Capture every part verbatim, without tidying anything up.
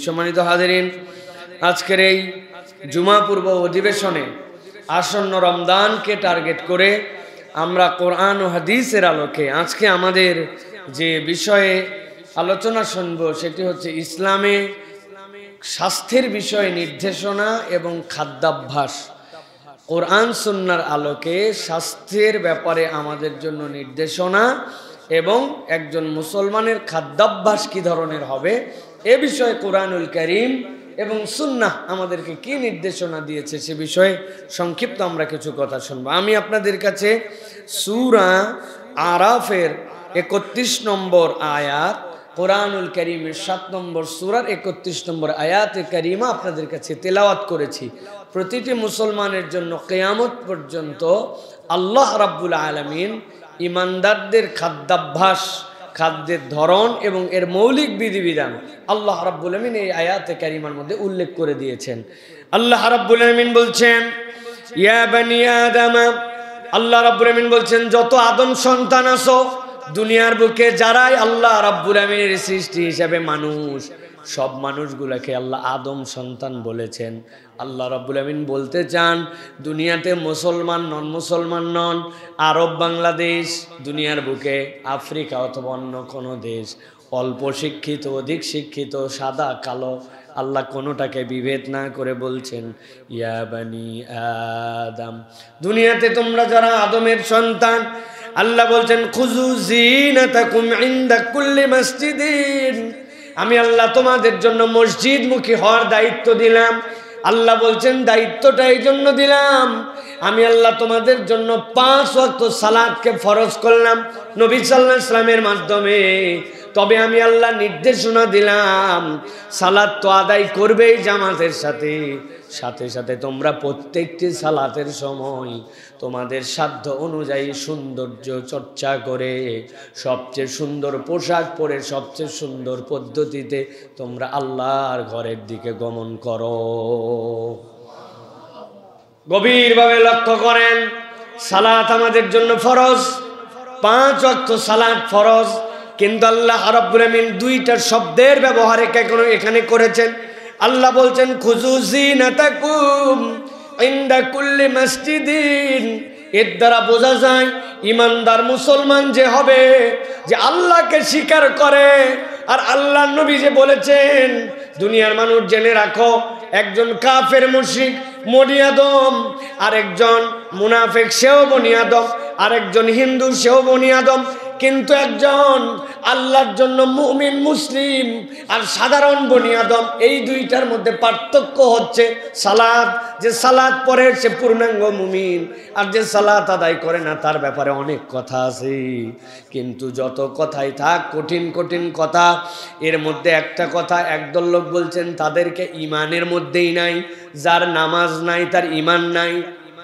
সম্মানিত হাজিরিন, আজকের এই জুমা পূর্ব অধিবেশনে আসন্ন রমজানকে টার্গেট করে আমরা কোরআন ও হাদিসের আলোকে আজকে আমাদের যে বিষয়ে আলোচনা শুনব সেটি হচ্ছে ইসলামে স্বাস্থ্যের বিষয়ে নির্দেশনা এবং খাদ্যাভ্যাস। কোরআন সুন্নাহর আলোকে স্বাস্থ্যের ব্যাপারে আমাদের জন্য নির্দেশনা এবং একজন মুসলমানের খাদ্যাভ্যাস কী ধরনের হবে এ বিষয়ে কোরআনুল কারীম এবং সুন্নাহ আমাদেরকে কি নির্দেশনা দিয়েছে সে বিষয়ে সংক্ষিপ্ত আমরা কিছু কথা শুনবো। আমি আপনাদের কাছে সূরা আরাফের একত্রিশ নম্বর আয়াত, কোরআনুল কারীমের সাত নম্বর সূরার একত্রিশ নম্বর আয়াতে কারিমা আপনাদের কাছে তেলাওয়াত করেছি। প্রতিটি মুসলমানের জন্য কিয়ামত পর্যন্ত আল্লাহ রাব্বুল আলামিন ইমানদারদের খাদ্যাভ্যাস, খাদ্যের ধরন এবং এর মৌলিক বিধিবিধান আল্লাহ রাব্বুল আলামিন এই আয়াতে কারিমার মধ্যে উল্লেখ করে দিয়েছেন। আল্লাহ রাব্বুল আলামিন বলছেন, ইয়া বানি আদম, আল্লাহ রাব্বুল আলামিন বলছেন যত আদম সন্তান আছো দুনিয়ার বুকে, যারাই আল্লাহ রাব্বুল আলামিনের সৃষ্টি হিসাবে মানুষ, সব মানুষগুলোকে আল্লাহ আদম সন্তান বলেছেন। আল্লাহ রাব্বুল আলামিন বলতে চান দুনিয়াতে মুসলমান নন মুসলমান নন, আরব বাংলাদেশ, দুনিয়ার বুকে আফ্রিকা অথবা অন্য কোনো দেশ, অল্প শিক্ষিত অধিক শিক্ষিত, সাদা কালো, আল্লাহ কোনোটাকে বিভেদ না করে বলছেন ইয়া বানি আদম, দুনিয়াতে তোমরা যারা আদমের সন্তান, আল্লাহ বলছেন খুযু যিনাতাকুম ইনদা কুল্লি মসজিদিন, আমি আল্লাহ তোমাদের জন্য মসজিদমুখী হওয়ার দায়িত্ব দিলাম। আল্লাহ বলছেন দায়িত্বটা এই জন্য দিলাম, আমি আল্লাহ তোমাদের জন্য পাঁচ ওয়াক্ত সালাতকে ফরজ করলাম নবী সাল্লাল্লাহু আলাইহি ওয়াসাল্লামের মাধ্যমে। তবে আমি আল্লাহ নির্দেশনা দিলাম সালাত তো আদায় করবেই জামাতের সাথে, সাথে সাথে তোমরা প্রত্যেকটি সালাতের সময় তোমাদের সাধ্য অনুযায়ী সৌন্দর্য চর্চা করে সবচেয়ে সুন্দর পোশাক পরে সবচেয়ে সুন্দর পদ্ধতিতে তোমরা আল্লাহর ঘরের দিকে গমন করো। গভীরভাবে লক্ষ্য করেন, সালাত আমাদের জন্য ফরজ, পাঁচ ওয়াক্ত সালাত ফরজ, কিন্তু আল্লাহ রাব্বুল আলামিন দুইটা শব্দের ব্যবহার এখানে করেছেন। আল্লাহ বলছেন খুযু যিনাতাকুম ইনদা কুল্লি মসজিদিন, এর দ্বারা বোঝা যায় ইমানদার মুসলমান যে হবে, যে আল্লাহকে স্বীকার করে, আর আল্লাহ নবী যে বলেছেন দুনিয়ার মানুষ জেনে রাখো একজন কাফের মুশরিক বনি আদম, আরেকজন মুনাফিক সেও বনি আদম, আরেকজন হিন্দু সেও বনি আদম, কিন্তু একজন আল্লাহর জন্য মুমিন মুসলিম আর সাধারণ বনি আদম, এই দুইটার মধ্যে পার্থক্য হচ্ছে সালাত। যে সালাত পড়ে সে পূর্ণাঙ্গ মুমিন, আর যে সালাত আদায় করে না তার ব্যাপারে অনেক কথা আছে। কিন্তু যত কথাই থাক কঠিন কঠিন কথা, এর মধ্যে একটা কথা একদল লোক বলছেন তাদেরকে ইমানের মধ্যেই নাই, যার নামাজ নাই তার ইমান নাই।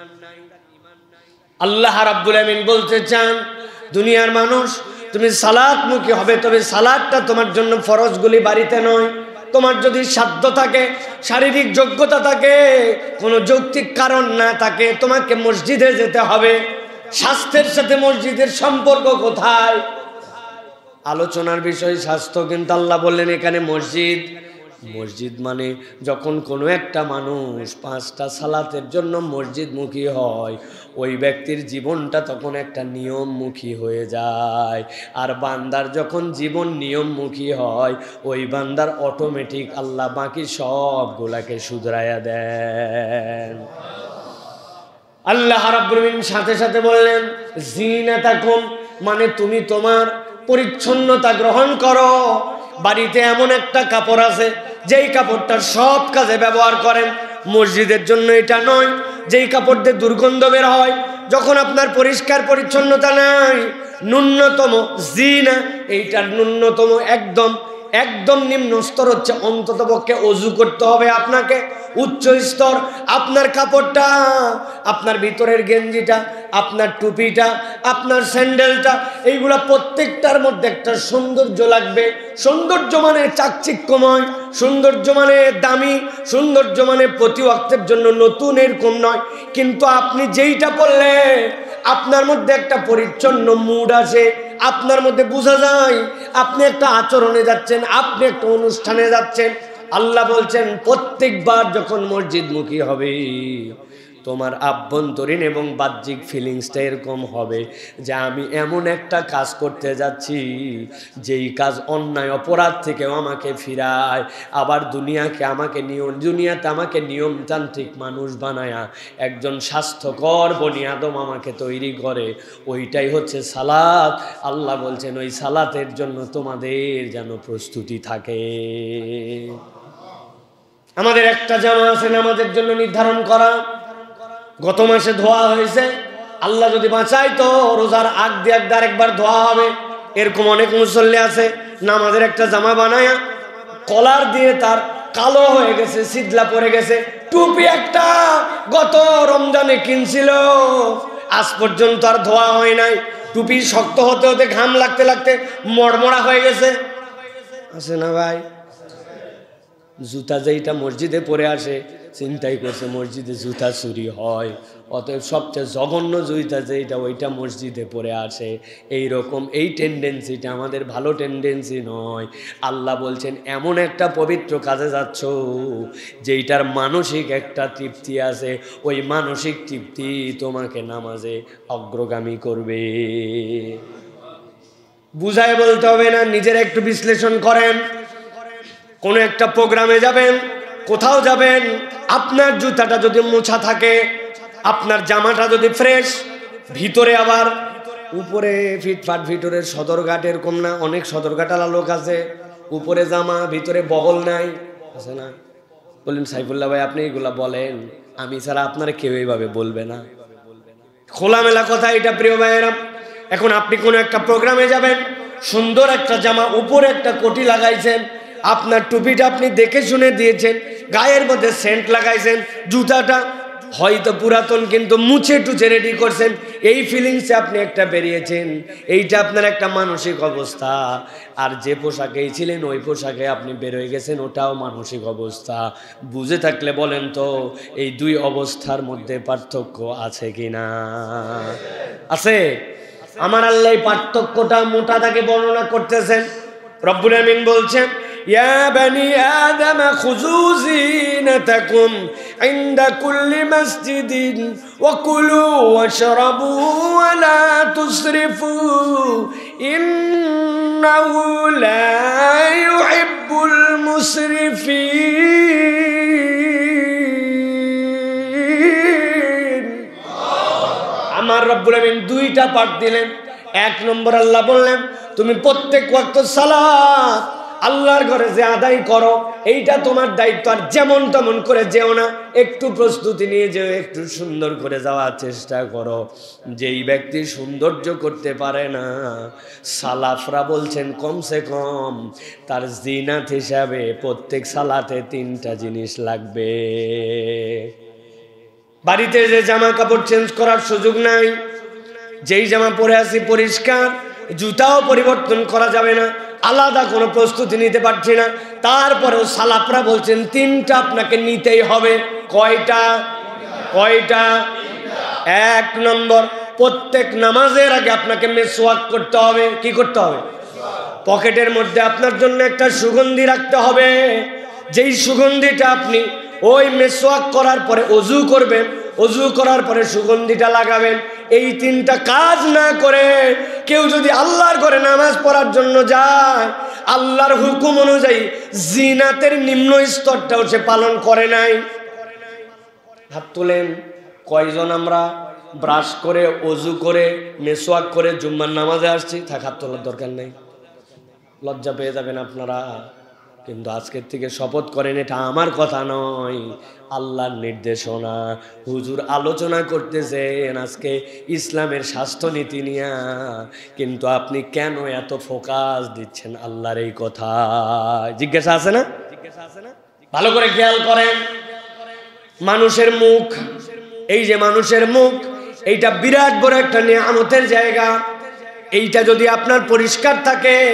আল্লাহ রাব্বুল আলামিন বলতে চান দুনিয়ার মানুষ তুমি সালাতমুখী হবে, তবে সালাতটা তোমার জন্য ফরজগুলি বাড়িতে নয়, তোমার যদি সাধ্য থাকে, শারীরিক যোগ্যতা থাকে, কোনো যৌক্তিক কারণ না থাকে, তোমাকে মসজিদে যেতে হবে। স্বাস্থ্যের সাথে মসজিদের সম্পর্ক কোথায়? আলোচনার বিষয় স্বাস্থ্য, কিন্তু আল্লাহ বললেন এখানে মসজিদ। মসজিদ মানে যখন কোনো একটা মানুষ পাঁচটা সালাতের জন্য মসজিদমুখী হয়, ওই ব্যক্তির জীবনটা তখন একটা নিয়মমুখী হয়ে যায়। আর বান্দার যখন জীবন নিয়মমুখী হয়, ওই বান্দার অটোমেটিক আল্লাহ বাকি সবগুলাকে শুধরাইয়া দেন। আল্লাহ রাব্বুল আলামিন সাথে সাথে বললেন যিনাতাকুম, মানে তুমি তোমার পরিচ্ছন্নতা গ্রহণ করো। বাড়িতে এমন একটা কাপড় আছে যেই কাপড়টা সব কাজে ব্যবহার করেন, মসজিদের জন্য এটা নয়। যেই কাপড় দিয়ে দুর্গন্ধ বের হয়, যখন আপনার পরিষ্কার পরিচ্ছন্নতা নাই, ন্যূনতম জিনা, এইটার ন্যূনতম একদম একদম নিম্ন স্তর হচ্ছে অন্তত পক্ষে অজু করতে হবে আপনাকে। উচ্চ স্তর আপনার কাপড়টা, আপনার ভিতরের গেঞ্জিটা, আপনার টুপিটা, আপনার স্যান্ডেলটা, এইগুলা প্রত্যেকটার মধ্যে একটা সৌন্দর্য লাগবে। সৌন্দর্য মানে চাকচিক্যময়, সৌন্দর্য মানে দামি, সৌন্দর্য মানে প্রতি ওয়াক্তের জন্য নতুন এরকম নয়। কিন্তু আপনি যেইটা পরলে আপনার মধ্যে একটা পরিচ্ছন্ন মুড আছে, আপনার মধ্যে বোঝা যায় আপনি একটা আচরণে যাচ্ছেন, আপনি একটা অনুষ্ঠানে যাচ্ছেন, আল্লাহ বলছেন প্রত্যেকবার যখন মসজিদমুখী হবে তোমার আভ্যন্তরীণ এবং বাহ্যিক ফিলিংসটা এরকম হবে যে আমি এমন একটা কাজ করতে যাচ্ছি যেই কাজ অন্যায় অপরাধ থেকেও আমাকে ফিরায়, আবার দুনিয়াকে আমাকে নিয়ম দুনিয়াতে আমাকে নিয়মতান্ত্রিক মানুষ বানায়া একজন স্বাস্থ্যকর বনি আদম আমাকে তৈরি করে। ওইটাই হচ্ছে সালাত। আল্লাহ বলছেন ওই সালাতের জন্য তোমাদের যেন প্রস্তুতি থাকে। আমাদের একটা জামা আছে নামাজের জন্য নির্ধারণ করা, গত মাসে ধোয়া হয়েছে, আল্লাহ যদি বাঁচায় তো রোজার আগ দিয়ে একবার আরেকবার ধোয়া হবে। এরকম অনেক মুসল্লি আছে নামাজের একটা জামা বানায়া কলার দিয়ে তার কালো হয়ে গেছে, সিদলা পড়ে গেছে। টুপি একটা গত রমজানে কিনছিল, আজ পর্যন্ত আর ধোয়া হয় নাই। টুপি শক্ত হতে হতে ঘাম লাগতে লাগতে মড়মড়া হয়ে গেছে। আছে না ভাই? জুতা যেইটা মসজিদে পরে আসে চিন্তাই করছে মসজিদে জুতা চুরি হয়, অতএব সবচেয়ে জঘন্য জুতা যেইটা ওইটা মসজিদে পরে আসে। এই রকম এই টেন্ডেন্সিটা আমাদের ভালো টেন্ডেন্সি নয়। আল্লাহ বলছেন এমন একটা পবিত্র কাজে যাচ্ছ যেইটার মানসিক একটা তৃপ্তি আছে, ওই মানসিক তৃপ্তি তোমাকে নামাজে অগ্রগামী করবে। বুঝায় বলতে হবে না, নিজের একটু বিশ্লেষণ করেন। কোনো একটা প্রোগ্রামে যাবেন, কোথাও যাবেন, আপনার জুতাটা যদি মোছা থাকে, আপনার জামাটা যদি ফ্রেশ, ভিতরে আবার উপরে ফিটফাট, ভিতরের সদরঘাট এরকম না, অনেক সদরঘাটালা লোক আছে, উপরে জামা ভিতরে বগল নাই, আছে না? বললেন সাইফুল্লাহ ভাই আপনি এগুলা বলেন, আমি ছাড়া আপনারা কেউ এইভাবে বলবে না। খোলামেলা কথা এটা প্রিয় ভাইয়েরা। এখন আপনি কোনো একটা প্রোগ্রামে যাবেন, সুন্দর একটা জামা, উপরে একটা কোটি লাগাইছেন, আপনার টুপিটা আপনি দেখে শুনে দিয়েছেন, গায়ের মধ্যে সেন্ট লাগাইছেন, জুতাটা হয়তো পুরাতন কিন্তু মুছে টুছে রেডি করছেন, এই ফিলিংসে আপনি একটা বেরিয়েছেন। এইটা আপনার একটা মানসিক অবস্থা। আর যে পোশাকেই ছিলেন ওই পোশাকে আপনি বের হয়ে গেছেন, ওটাও মানসিক অবস্থা। বুঝে থাকলে বলেন তো এই দুই অবস্থার মধ্যে পার্থক্য আছে কিনা? আছে। আমার আল্লাহ এই পার্থক্যটা মোটা দাগে বর্ণনা করতেছেন। রব্বুল আমিন বলছেন ইয়া বানি আদম খুযু যিনাতাকুম ইনদা কুল্লি মসজিদিন ওয়া কুলু ওয়াশরাবু ওয়া লা তুসরিফু ইন্নাহু লা ইউহিব্বুল মুসরিফিন। আমার রব্বুল আমিন দুইটা পাঠ দিলেন। এক নম্বর আল্লাহ বললেন তুমি প্রত্যেক ওয়াক্ত সালাত আল্লাহর ঘরে যে আদায় করো এইটা তোমার দায়িত্ব, আর যেমন তেমন করে যেও না, একটু প্রস্তুতি নিয়ে যেও, একটু সুন্দর করে যাওয়ার চেষ্টা করো। যেই ব্যক্তি সৌন্দর্য করতে পারে না, সালাফরা বলছেন কমসে কম তার জিনাত হিসাবে প্রত্যেক সালাতে তিনটা জিনিস লাগবে। বাড়িতে যে জামা কাপড় চেঞ্জ করার সুযোগ নাই, যেই জামা পরে আছি পরিষ্কার, জুতাও পরিবর্তন করা যাবে না, আলাদা কোনো প্রস্তুতি নিতে পারছি না, তারপরেও সালাফরা বলছেন তিনটা আপনাকে নিতেই হবে। কয়টা? কয়টা? এক নম্বর, প্রত্যেক নামাজের আগে আপনাকে মেসওয়াক করতে হবে। কি করতে হবে? পকেটের মধ্যে আপনার জন্য একটা সুগন্ধি রাখতে হবে, যেই সুগন্ধিটা আপনি ওই মেসওয়াক করার পরে অজু করবেন, অজু করার পরে সুগন্ধিটা লাগাবেন। এই তিনটা কাজ না করে কেউ যদি আল্লাহর ঘরে নামাজ পড়ার জন্য যায়, আল্লাহর হুকুম অনুযায়ী জিনাতের নিম্ন স্তরটাও সে পালন করে নাই। হাত তোলেন। কয়জন আমরা ব্রাশ করে, অজু করে, মেসওয়াক করে জুম্মার নামাজে আসছি? থাক, হাত তোলার দরকার নেই, লজ্জা পেয়ে যাবেন আপনারা। কিন্তু আজকের থেকে শপথ করেন এটা আমার কথা নয়, আল্লাহর নির্দেশনা। হুজুর আলোচনা করতেছেন আজকে ইসলামের স্বাস্থ্যনীতি নিয়ে, কিন্তু আপনি কেন এত ফোকাস দিচ্ছেন আল্লাহর এই কথা? জিজ্ঞাসা আছে না? ভালো করে খেয়াল করেন। মানুষের মুখ, এই যে মানুষের মুখ, এইটা বিরাট বড় একটা নিয়ামতের জায়গা। এইটা যদি আপনার পরিষ্কার থাকে,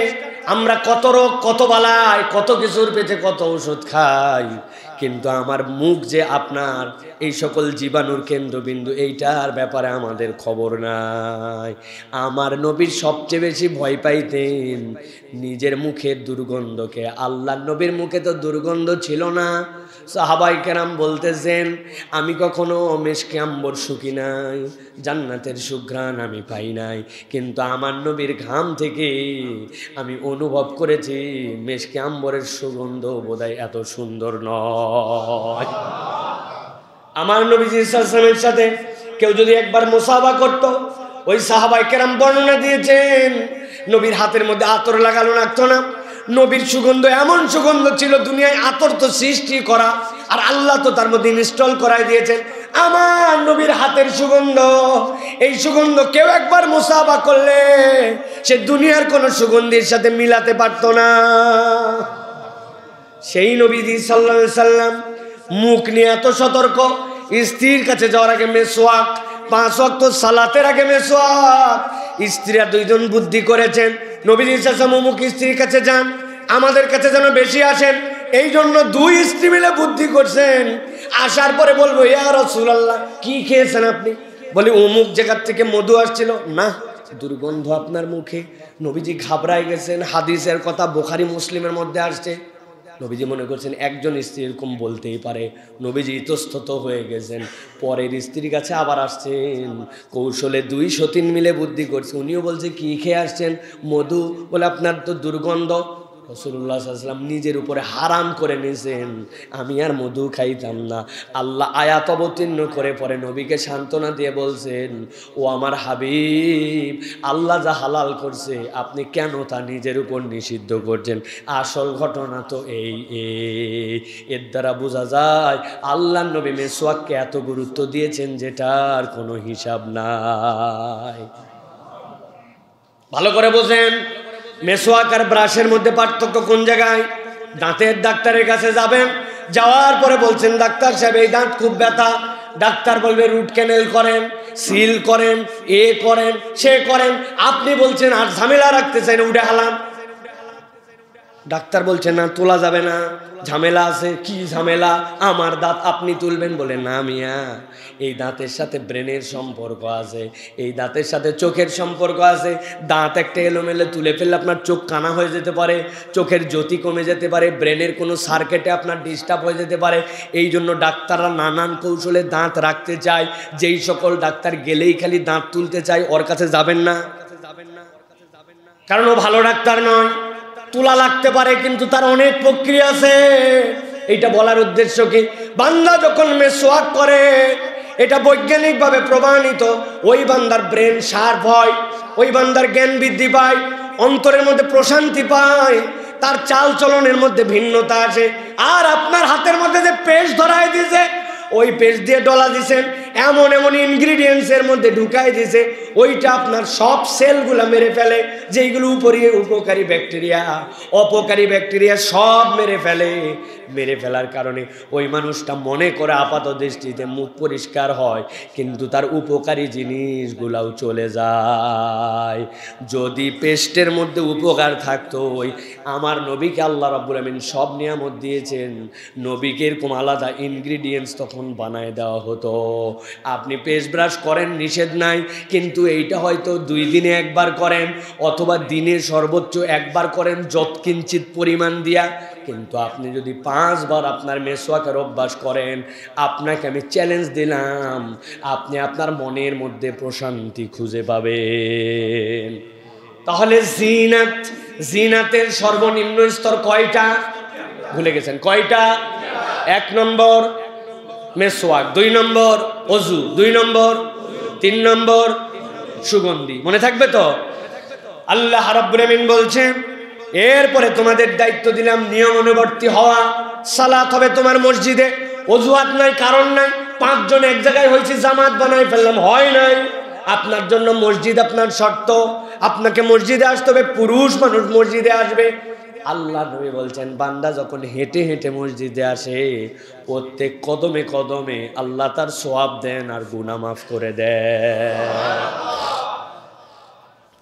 আমরা কত রোগ, কত বালাই, কত কিছুর পেটে কত ওষুধ খাই, কিন্তু আমার মুখ যে আপনার এই সকল জীবাণুর কেন্দ্রবিন্দু, এইটার ব্যাপারে আমাদের খবর নাই। আমার নবীর সবচেয়ে বেশি ভয় পাইতেন নিজের মুখের দুর্গন্ধকে। আল্লাহর নবীর মুখে তো দুর্গন্ধ ছিল না। সাহাবায়ে কেরাম বলতেছেন, আমি কখনো মেশকে আম্বর শুকি নাই, জান্নাতের সুঘ্রাণ আমি পাই নাই, কিন্তু আমার নবীর ঘাম থেকে আমি অনুভব করেছি মেশকে আম্বরের সুগন্ধ বোধহয় এত সুন্দর নয়। আমার নবীজি সাল্লাল্লাহু আলাইহি ওয়াসাল্লামের সাথে কেউ যদি একবার মুসাফা করত, ওই সাহাবায়ে কেরাম বর্ণনা দিয়েছেন নবীর হাতের মধ্যে আতর লাগানো লাগতো না। নবীর সুগন্ধ এমন সুগন্ধ ছিল, দুনিয়ায় আতর তো সৃষ্টি করা, আর আল্লাহ তো তার মধ্যে ইনস্টল করাই দিয়েছেন। আমার নবীর হাতের সুগন্ধ, এই সুগন্ধ কেউ একবার মুসাফা করলে সে দুনিয়ার কোনো সুগন্ধির সাথে মিলাতে পারতো না। সেই নবীজি সাল্লাল্লাহু আলাইহি সাল্লাম মুখ নিয়ে এত সতর্ক, স্ত্রীর কাছে যাওয়ার আগে মেসওয়াক, পাঁচ ওয়াক্ত সালাতের আগে মেসওয়াক। স্ত্রীরা দুইজন বুদ্ধি করেছেন, নবীজি সাল্লাল্লাহু আলাইহি ওয়াসাল্লাম মুখ স্ত্রীর কাছে যান, আমাদের কাছে যেন বেশি আসেন, এই জন্য দুই স্ত্রী মিলে বুদ্ধি করছেন। আসার পরে বলবো, ইয়া রাসূলুল্লাহ কি খেয়েছেন আপনি? বলি অমুক জায়গার থেকে মধু আসছিল না, দুর্গন্ধ আপনার মুখে। নবীজি ঘাবড়ায় গেছেন, হাদিসের কথা বুখারী মুসলিমের মধ্যে আসছে। নবীজি মনে করছেন একজন স্ত্রী এরকম বলতেই পারে, নবীজি ইতস্তত হয়ে গেছেন। পরের স্ত্রীর কাছে আবার আসছেন, কৌশলে দুই সতীন মিলে বুদ্ধি করছে। উনিও বলছে কি খেয়ে আসছেন? মধু। বলে আপনার তো দুর্গন্ধ। রাসূলুল্লাহ সাল্লাল্লাহু আলাইহি ওয়াসাল্লাম নিজের উপরে হারাম করে নিয়েছেন, আমি আর মধু খাইতাম না। আল্লাহ আয়াত অবতীর্ণ করে পরে নবীকে সান্ত্বনা দিয়ে বলছেন, ও আমার হাবিব, আল্লাহ যা হালাল করছে আপনি কেন তা নিজের উপর নিষিদ্ধ করছেন? আসল ঘটনা তো এই, এর দ্বারা বোঝা যায় আল্লাহর নবী মেসওয়াককে এত গুরুত্ব দিয়েছেন যেটার কোনো হিসাব নাই। ভালো করে বোঝেন, মেসওয়াক আর ব্রাশের মধ্যে পার্থক্য কোন জায়গায়? দাঁতের ডাক্তারের কাছে যাবেন, যাওয়ার পরে বলছেন ডাক্তার সাহেব এই দাঁত খুব ব্যথা, ডাক্তার বলবে রুট ক্যানেল করেন, সিল করেন, এ করেন, সে করেন। আপনি বলছেন আর ঝামেলা রাখতে চাই না, উঠে হালাম। ডাক্তার বলছেন না, তোলা যাবে না, ঝামেলা আছে। কি ঝামেলা? আমার দাঁত আপনি তুলবেন। বলে না মিয়া, এই দাঁতের সাথে ব্রেনের সম্পর্ক আছে, এই দাঁতের সাথে চোখের সম্পর্ক আছে। দাঁত একটা এলোমেলো তুলে ফেললে আপনার চোখ কানা হয়ে যেতে পারে, চোখের জ্যোতি কমে যেতে পারে, ব্রেনের কোনো সার্কিটে আপনার ডিস্টার্ব হয়ে যেতে পারে। এই জন্য ডাক্তাররা নানান কৌশলে দাঁত রাখতে চায়। যেই সকল ডাক্তার গেলেই খালি দাঁত তুলতে চায়, ওর কাছে যাবেন না, কারণ ও ভালো ডাক্তার নয়। তুলা লাগতে পারে কিন্তু তার অনেক প্রক্রিয়া আছে। এইটা বলার উদ্দেশ্য কি, বান্দা যখন মেসওয়াক করে, এটা বৈজ্ঞানিকভাবে প্রমাণিত, ওই বান্দার ব্রেন শার্প হয়, ওই বান্দার জ্ঞান বৃদ্ধি পায়, অন্তরের মধ্যে প্রশান্তি পায়, তার চাল চলনের মধ্যে ভিন্নতা আসে। আর আপনার হাতের মধ্যে যে পেস্ট ধরায় দিয়েছে, ওই পেস্ট দিয়ে ডলা দিয়েছেন, এমন এমন ইনগ্রিডিয়েন্টসের মধ্যে ঢুকাই দিয়েছে, ওইটা আপনার সব সেলগুলো মেরে ফেলে। যেইগুলো উপরে উপকারী ব্যাকটেরিয়া, অপকারী ব্যাকটেরিয়া সব মেরে ফেলে। মেরে ফেলার কারণে ওই মানুষটা মনে করে আপাত দৃষ্টিতে মুখ পরিষ্কার হয়, কিন্তু তার উপকারী জিনিসগুলাও চলে যায়। যদি পেস্টের মধ্যে উপকার থাকতো, ওই আমার নবীকে আল্লাহ রাব্বুল আমিন সব নিয়ামত দিয়েছেন, নবীকে এরকম আলাদা ইনগ্রিডিয়েন্টস তখন বানায় দেওয়া হতো। আপনি পেস্ট ব্রাশ করেন, নিষেধ নাই, কিন্তু এইটা হয়তো দুই দিনে একবার করেন, অথবা দিনে সর্বোচ্চ একবার করেন যৎকিঞ্চিত পরিমাণ দিয়া। কিন্তু আপনি যদি পাঁচবার আপনার মেসওয়াকের অভ্যাস করেন, আপনাকে আমি চ্যালেঞ্জ দিলাম, আপনি আপনার মনের মধ্যে প্রশান্তি খুঁজে পাবেন। তাহলে জিনাত, জিনাতের সর্বনিম্ন স্তর কয়টা ভুলে গেছেন? কয়টা? এক নম্বর মেসওয়াক, দুই নম্বর ওযু, দুই নম্বর, তিন নম্বর সুগন্ধি। মনে থাকবে তো? আল্লাহ রাব্বুল আমিন বলছেন, এরপরে তোমাদের দায়িত্ব দিলাম নিয়ম অনুবর্তী হওয়া। সালাত হবে তোমার মসজিদে, অজুহাত নাই, কারণ নাই। পাঁচজন এক জায়গায় হয়েছে, জামাত বানাই ফেললাম, হয় নাই। আপনার জন্য মসজিদ আপনার শর্ত, আপনাকে মসজিদে আসতে হবে, পুরুষ মানুষ মসজিদে আসবে। আল্লাহ নবী বলছেন, বান্দা যখন হেঁটে হেঁটে মসজিদে আসে, প্রত্যেক কদমে কদমে আল্লাহ তার সওয়াব দেন আর গুনাহ মাফ করে দেন।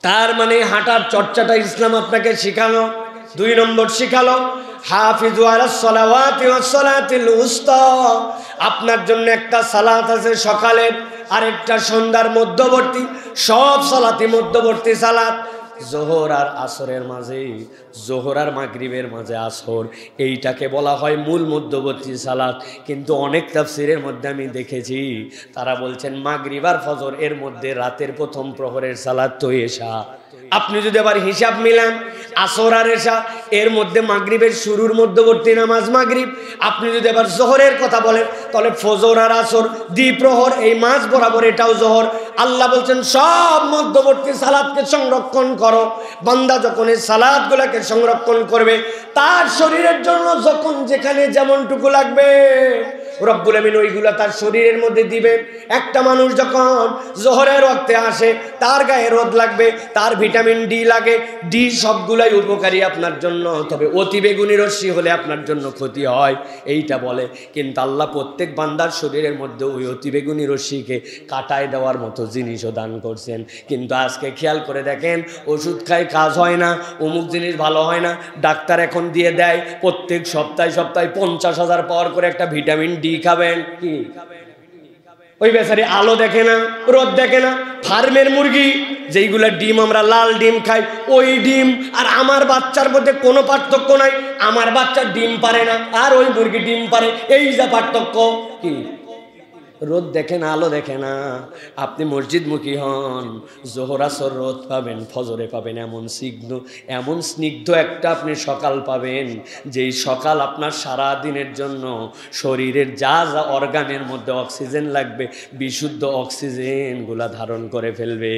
তার মানে হাঁটার চর্চাটা ইসলাম আপনাকে শিখালো। দুই নম্বর শিখালো হাফিজু আলাস সালাওয়াতি ওয়াস সালাতিল উস্তা, আপনার জন্য একটা সালাত আছে সকালের, আরেকটা সন্ধ্যার মধ্যবর্তী, সব সালাতই মধ্যবর্তী সালাত। জোহর আর আসরের মাঝে, জোহর আর মাগরিবের মাঝে আসর, এইটাকে বলা হয় মূল মধ্যবর্তী সালাত। কিন্তু অনেক তাফসীরের মধ্যে আমি দেখেছি তারা বলছেন মাগরিব আর ফজর এর মধ্যে রাতের প্রথম প্রহরের সালাত তো এশা। আপনি যদি আবার হিসাব মিলান আসর আর এশা এর মধ্যে মাগরিবের শুরুর মধ্যবর্তী নামাজ মাগরিব, আপনি যদি আবার জোহরের কথা বলেন তাহলে ফজর আর আসর দ্বিপ্রহর, এই মাঝ বরাবর এটাও জোহর। আল্লাহ বলছেন সব মধ্যবর্তী সালাতকে সংরক্ষণ করো। বান্দা যখন এই সালাতগুলোকে সংরক্ষণ করবে তার শরীরের জন্য যখন যেখানে যেমনটুকু লাগবে রব্বুল আমিন ওইগুলা তার শরীরের মধ্যে দিবেন। একটা মানুষ যখন জোহরের ওয়াক্তে আসে তার গায়ে রোদ লাগবে, তার ভিটামিন ডি লাগে, ডি সবগুলাই উপকারী আপনার জন্য, তবে অতি বেগুনি রশ্মি হলে আপনার জন্য ক্ষতি হয় এইটা বলে। কিন্তু আল্লাহ প্রত্যেক বান্দার শরীরের মধ্যে ওই অতি বেগুনি রশ্মিকে কাটায় দেওয়ার মতো জিনিসও দান করছেন। কিন্তু আজকে খেয়াল করে দেখেন ওষুধ খায় কাজ হয় না, অমুক জিনিস ভালো হয় না, ডাক্তার এখন দিয়ে দেয় প্রত্যেক সপ্তাহে সপ্তাহে পঞ্চাশ হাজার পাওয়ার করে একটা ভিটামিন ডি খাবেন। কি ওই বেচারি আলো দেখে না, রোদ দেখে না। ফার্মের মুরগি যেইগুলা ডিম আমরা লাল ডিম খাই, ওই ডিম আর আমার বাচ্চার মধ্যে কোনো পার্থক্য নাই। আমার বাচ্চা ডিম পারে না আর ওই মুরগি ডিম পারে, এই যা পার্থক্য। কি রোদ দেখে না, আলো দেখে না। আপনি মসজিদমুখী হন, জোহর আসর রোদ পাবেন, ফজরে পাবেন এমন স্নিগ্ধ এমন স্নিগ্ধ একটা আপনি সকাল পাবেন, যেই সকাল আপনার সারা দিনের জন্য শরীরের যা যা অর্গানের মধ্যে অক্সিজেন লাগবে বিশুদ্ধ অক্সিজেনগুলা ধারণ করে ফেলবে।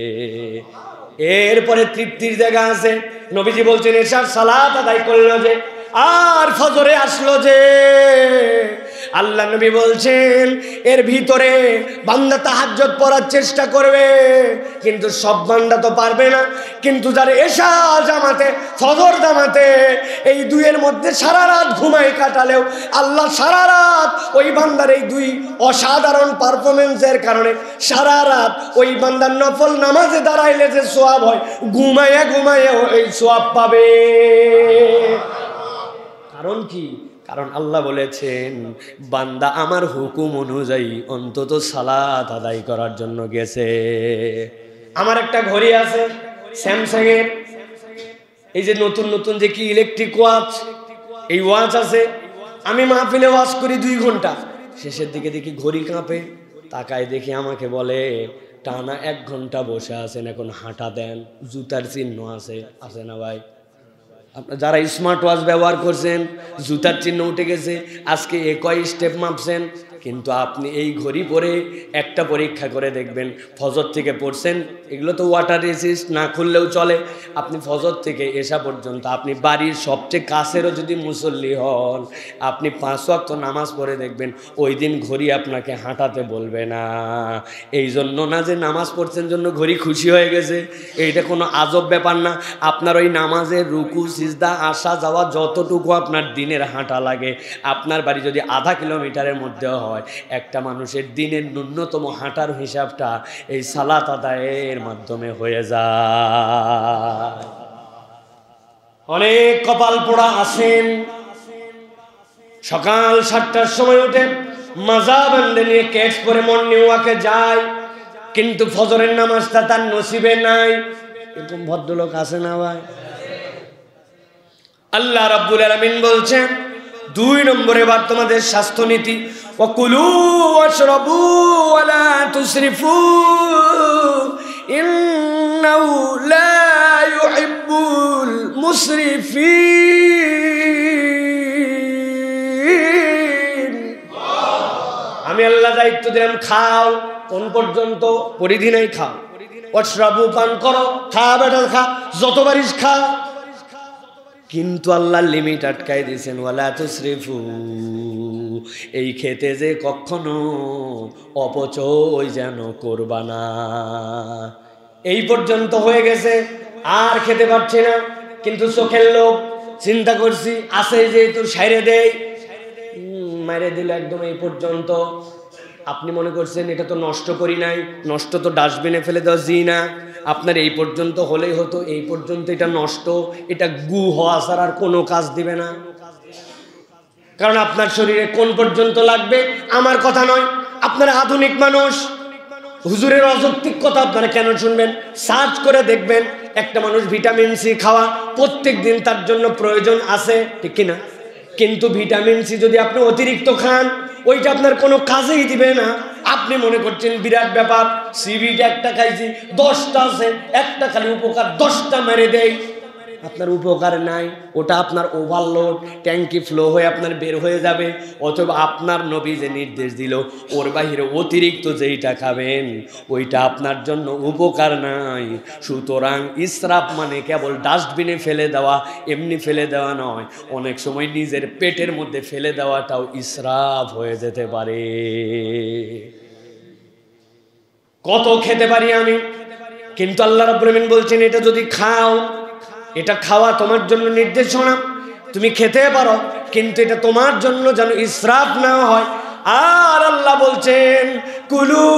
এরপরে তৃপ্তির জায়গা আছে। নবীজি বলছেন এশার সালাত আদায় করলো যে আর ফজরে আসলো যে, আল্লাহ নবী বলছেন এর ভিতরে বান্দা তাহাজ্জুদ পড়ার চেষ্টা করবে, কিন্তু সব বান্দা তো পারবে না। কিন্তু যারা এশা জামাতে ফজর জামাতে এই দুইয়ের মধ্যে সারা রাত ঘুমাই কাটালেও আল্লাহ সারা রাত ওই বান্দার এই দুই অসাধারণ পারফরমেন্সের কারণে সারা রাত ওই বান্দার নফল নামাজে দাঁড়াইলে যে সোয়াব হয়, ঘুমাইয়া ঘুমাইয়া এই সোয়াব পাবে। কারণ কি? কারণ আল্লাহ বলেছেন বান্দা আমার হুকুম অনুযায়ী অন্তত সালাত আদায় করার জন্য গেছে। আমার একটা ঘড়ি আছে স্যামসাং এর, এই যে নতুন নতুন যে কি ইলেকট্রিক ওয়াচ, এই ওয়াচ আছে। আমি মাহফিলে ওয়াচ করি দুই ঘন্টা, শেষের দিকে দেখি ঘড়ি কাঁপে, তাকায় দেখি আমাকে বলে টানা এক ঘন্টা বসে আছেন, এখন হাঁটা দেন। জুতার চিহ্ন আছে, আছে না ভাই? আপনার যারা স্মার্ট ওয়াচ ব্যবহার করছেন জুতার চিহ্ন উঠে গেছে, আজকে এ কয় স্টেপ মাপছেন। কিন্তু আপনি এই ঘড়ি পরে একটা পরীক্ষা করে দেখবেন, ফজর থেকে পড়ছেন, এগুলো তো ওয়াটার রেসিস্ট, না খুললেও চলে। আপনি ফজর থেকে এশা পর্যন্ত আপনি বাড়ির সবচেয়ে কাছেরও যদি মুসল্লি হন, আপনি পাঁচ ওয়াক্ত নামাজ পড়ে দেখবেন ওই দিন ঘড়ি আপনাকে হাঁটাতে বলবে না। এই জন্য না যে নামাজ পড়ছেন জন্য ঘড়ি খুশি হয়ে গেছে, এইটা কোনো আজব ব্যাপার না। আপনার ওই নামাজের রুকু সিজদা আসা যাওয়া যতটুকু আপনার দিনের হাঁটা লাগে, আপনার বাড়ি যদি আধা কিলোমিটারের মধ্যে হয়, একটা মানুষের দিনের ন্যূনতম হাঁটার হিসাবটা এই সালাত আদায়ের মাধ্যমে হয়ে যায়। অনেক কপাল পোড়া আছেন সকাল সাতটার সময় উঠে মাজা বান্ধে নিয়ে কেস পরে মর্নিং ওয়াকে যায়, কিন্তু ফজরের নামাজটা তার নসিবে নাই। এরকম ভদ্রলোক আছে না ভাই? আল্লাহ রাব্বুল আলামিন বলছেন দুই নম্বরে বার তোমাদের স্বাস্থ্য নীতি, ওয়াকুলু ওয়াশরাবু ওয়ালা তুসরিফু ইন্নাহু লা ইউহিব্বুল মুসরিফিন। আমি আল্লাহ দায়িত্ব দিলাম, খাও কোন পর্যন্ত? পরিধি নাই, খাও। ওয়াশরাবু পান করো, খা বেটা খা, যতবারিস খা। কিন্তু আল্লাহ লিমিট আটকাই দিয়েছেন, ওয়ালা তুসরিফু, এই খেতে যে কখনো অপচয় যেন করবা না। এই পর্যন্ত হয়ে গেছে, আর খেতে পারছি না, কিন্তু চোখের লোভ, চিন্তা করছি আছে যেহেতু সাইরে দেই, মাইরে দিল একদম এই পর্যন্ত। আপনি মনে করছেন এটা তো নষ্ট করি নাই, নষ্ট তো ডাস্টবিনে ফেলে দেওয়া জি না, আপনার এই পর্যন্ত হলেই হতো, এই পর্যন্ত এটা নষ্ট, এটা গু হওয়া ছাড়া আর কোনো কাজ দিবে না। কারণ আপনার শরীরে কোন পর্যন্ত লাগবে আমার কথা নয়, আপনারা আধুনিক মানুষ, হুজুরের অযৌক্তিক কথা আপনারা কেন শুনবেন? সার্চ করে দেখবেন একটা মানুষ ভিটামিন সি খাওয়া প্রত্যেক দিন তার জন্য প্রয়োজন আছে, ঠিক কিনা? কিন্তু ভিটামিন সি যদি আপনি অতিরিক্ত খান ওইটা আপনার কোনো কাজেই দিবে না। আপনি মনে করছেন বিরাট ব্যাপার, সিবিটা একটা খাইছি দশটা আছে, একটা খালি উপকার দশটা মেরে দেয়, আপনার উপকার নাই, ওটা আপনার ওভারলোড, ট্যাঙ্কি ফ্লো হয়ে আপনার বের হয়ে যাবে। অথবা আপনার নবী যে নির্দেশ দিল ওর বাহিরে অতিরিক্ত যেইটা খাবেন ওইটা আপনার জন্য উপকার নাই। সুতরাং ইসরাফ মানে কেবল ডাস্টবিনে ফেলে দেওয়া, এমনি ফেলে দেওয়া নয়, অনেক সময় নিজের পেটের মধ্যে ফেলে দেওয়াটাও ইসরাফ হয়ে যেতে পারে। কত খেতে পারি আমি, কিন্তু আল্লাহ রাব্বুল আমিন বলছেন এটা যদি খাও, এটা খাওয়া তোমার জন্য নির্দেশনা, তুমি খেতে পারো, কিন্তু এটা তোমার জন্য যেন ইসরাফ না হয়। আর আল্লাহ বলছেন কুলু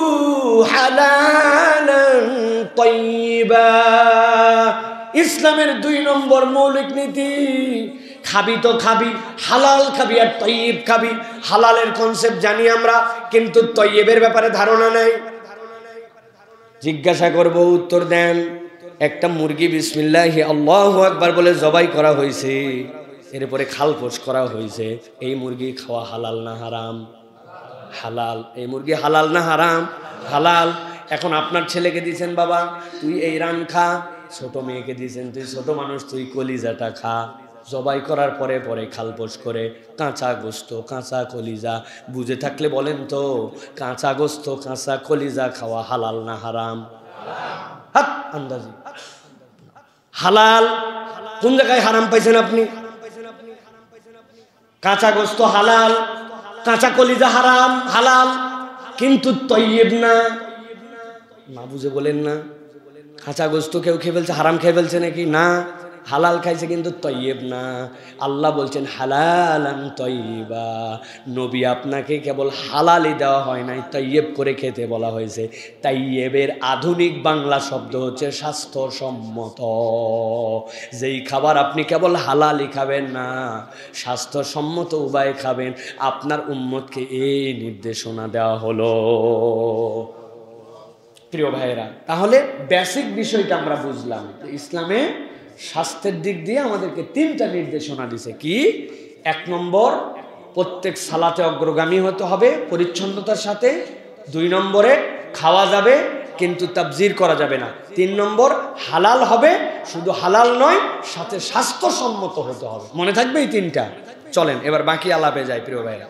হালালান তাইয়্যিবা। ইসলামের দুই নম্বর মৌলিক নীতি, খাবি তো খাবি, হালাল খাবি আর তৈয়ব খাবি। হালালের কনসেপ্ট জানি আমরা, কিন্তু তৈয়বের ব্যাপারে ধারণা নাই। জিজ্ঞাসা করব, উত্তর দেন। একটা মুরগি বিসমিল্লাহি আল্লাহু আকবার বলে জবাই করা হয়েছে, এরপরে খালপোষ করা হয়েছে, এই মুরগি খাওয়া হালাল না হারাম? হালাল। এই মুরগি হালাল না হারাম? হালাল। এখন আপনার ছেলেকে দিয়েছেন বাবা তুই এই রান খা, ছোট মেয়েকে দিয়েছেন তুই ছোট মানুষ তুই কলিজাটা খা। জবাই করার পরে পরে খালপোষ করে কাঁচা গোস্ত কাঁচা কলিজা, বুঝে থাকলে বলেন তো কাঁচা গোস্ত কাঁচা কলিজা খাওয়া হালাল না হারাম? হাত আন্দাজি হালাল। কোন জায়গায় হারাম পাইছেন আপনি? কাঁচা গোস্ত হালাল, কাঁচা কলিজা হারাম হালাল, কিন্তু তৈয়ব না। না বুঝে বলেন না। কাঁচা গোস্ত কেউ খেয়ে ফেলছে, হারাম খেয়ে ফেলছে নাকি? না, হালাল খাইছে কিন্তু তৈয়ব না। আল্লাহ বলছেন হালালান তৈয়বা। নবী আপনাকে কেবল হালালই দেওয়া হয় নাই, তৈয়ব করে খেতে বলা হয়েছে। তৈয়বের আধুনিক বাংলা শব্দ হচ্ছে স্বাস্থ্যসম্মত। যেই খাবার আপনি কেবল হালালই খাবেন না, স্বাস্থ্যসম্মত উপায়ে খাবেন, আপনার উম্মতকে এই নির্দেশনা দেওয়া হলো। প্রিয় ভাইয়েরা, তাহলে বেসিক বিষয়টা আমরা বুঝলাম, ইসলামে স্বাস্থ্যের দিক দিয়ে আমাদেরকে তিনটা নির্দেশনা দিছে। কি? এক নম্বর, প্রত্যেক সালাতে অগ্রগামী হতে হবে পরিচ্ছন্নতার সাথে। দুই নম্বরে, খাওয়া যাবে কিন্তু তাবজির করা যাবে না। তিন নম্বর, হালাল হবে, শুধু হালাল নয় সাথে স্বাস্থ্যসম্মত হতে হবে। মনে থাকবে এই তিনটা? চলেন এবার বাকি আলাপে যাই। প্রিয় ভাইরা,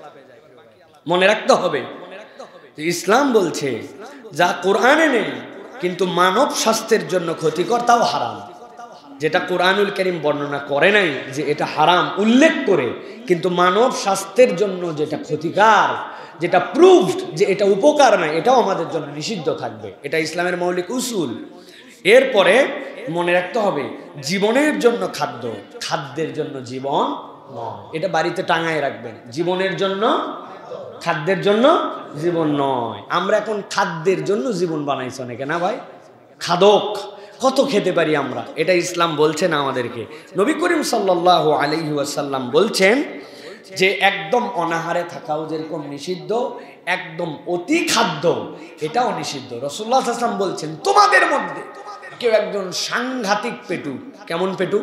মনে রাখতে হবে যে ইসলাম বলছে যা কোরআনে নেই কিন্তু মানব স্বাস্থ্যের জন্য ক্ষতিকর তাও হারাম। যেটা কোরআনুল কারীম বর্ণনা করে নাই যে এটা হারাম উল্লেখ করে, কিন্তু মানব স্বাস্থ্যের জন্য যেটা ক্ষতিকর, যেটা প্রুভড যে এটা উপকার নাই, এটাও আমাদের জন্য নিষিদ্ধ থাকবে। এটা ইসলামের মৌলিক উসুল। এরপরে মনে রাখতে হবে জীবনের জন্য খাদ্য, খাদ্যের জন্য জীবন নয়। এটা বাড়িতে টাঙায় রাখবেন, জীবনের জন্য, খাদ্যের জন্য জীবন নয়। আমরা এখন খাদ্যের জন্য জীবন বানাইছি অনেকে, না ভাই? খাদক কত খেতে পারি আমরা, এটা ইসলাম বলছে না আমাদেরকে। নবী করিম সাল্লাল্লাহু আলাইহি ওয়াসাল্লাম বলছেন যে একদম অনাহারে থাকাও যেরকম নিষিদ্ধ, একদম অতি খাদ্য এটাও নিষিদ্ধ। রাসূলুল্লাহ সাল্লাল্লাহু আলাইহি ওয়াসাল্লাম বলছেন তোমাদের মধ্যে কেউ একজন সাংঘাতিক পেটুক। কেমন পেটুক?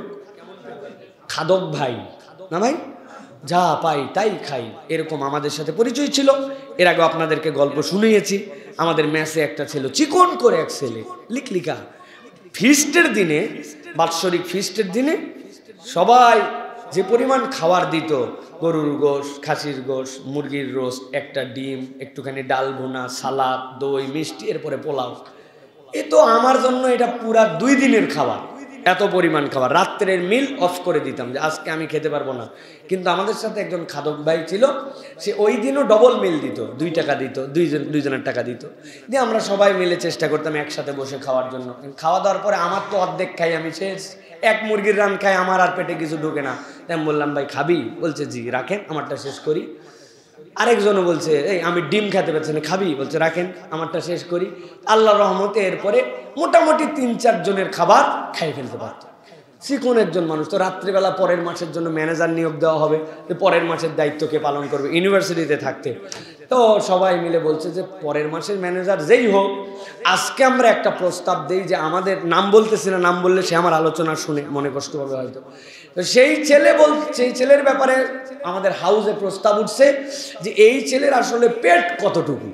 খাদক ভাই, না ভাই? যা পাই তাই খাই, এরকম আমাদের সাথে পরিচয় ছিল। এর আগে আপনাদেরকে গল্প শুনিয়েছি। আমাদের মেসে একটা ছিল চিকন করে এক ছেলে, লিকলিকা। ফিস্টের দিনে, বাৎসরিক ফিস্টের দিনে সবাই যে পরিমাণ খাবার দিত, গরুর গোশ, খাসির গোশ, মুরগির রোস্ট, একটা ডিম, একটুখানি ডাল ভুনা, সালাদ, দই, মিষ্টি, এরপরে পোলাও, এ তো আমার জন্য এটা পুরা দুই দিনের খাবার। এত পরিমাণ খাবার, রাত্রের মিল অফ করে দিতাম যে আজকে আমি খেতে পারবো না। কিন্তু আমাদের সাথে একজন খাদক ভাই ছিল, সে ওই দিনও ডবল মিল দিত, দুই টাকা দিত, দুইজন দুইজনের টাকা দিত। দিয়ে আমরা সবাই মিলে চেষ্টা করতাম একসাথে বসে খাওয়ার জন্য। খাওয়া দাওয়ার পরে আমার তো অর্ধেক খাই আমি শেষ, এক মুরগির রান খাই, আমার আর পেটে কিছু ঢোকে না। তাই আমি বললাম ভাই খাবি? বলছে জি, রাখেন আমারটা শেষ করি। আরেকজনও বলছে এই আমি ডিম খেতে পারছি না, খাবি? বলছে রাখেন আমারটা শেষ করি। আল্লাহর রহমতে এরপরে মোটামুটি তিন চার জনের খাবার খাই ফেলতে পারত। চিকন একজন মানুষ, তো রাত্রিবেলা পরের মাসের জন্য ম্যানেজার নিয়োগ দেওয়া হবে, যে পরের মাসের দায়িত্বকে পালন করবে ইউনিভার্সিটিতে থাকতে। তো সবাই মিলে বলছে যে পরের মাসের ম্যানেজার যেই হোক, আজকে আমরা একটা প্রস্তাব দেই যে আমাদের নাম বলতেছি না, নাম বললে সে আমার আলোচনা শুনে মনে কষ্ট পাবে হয়তো। তো সেই ছেলে বল সেই ছেলের ব্যাপারে আমাদের হাউসে প্রস্তাব উঠছে যে এই ছেলের আসলে পেট কতটুকু।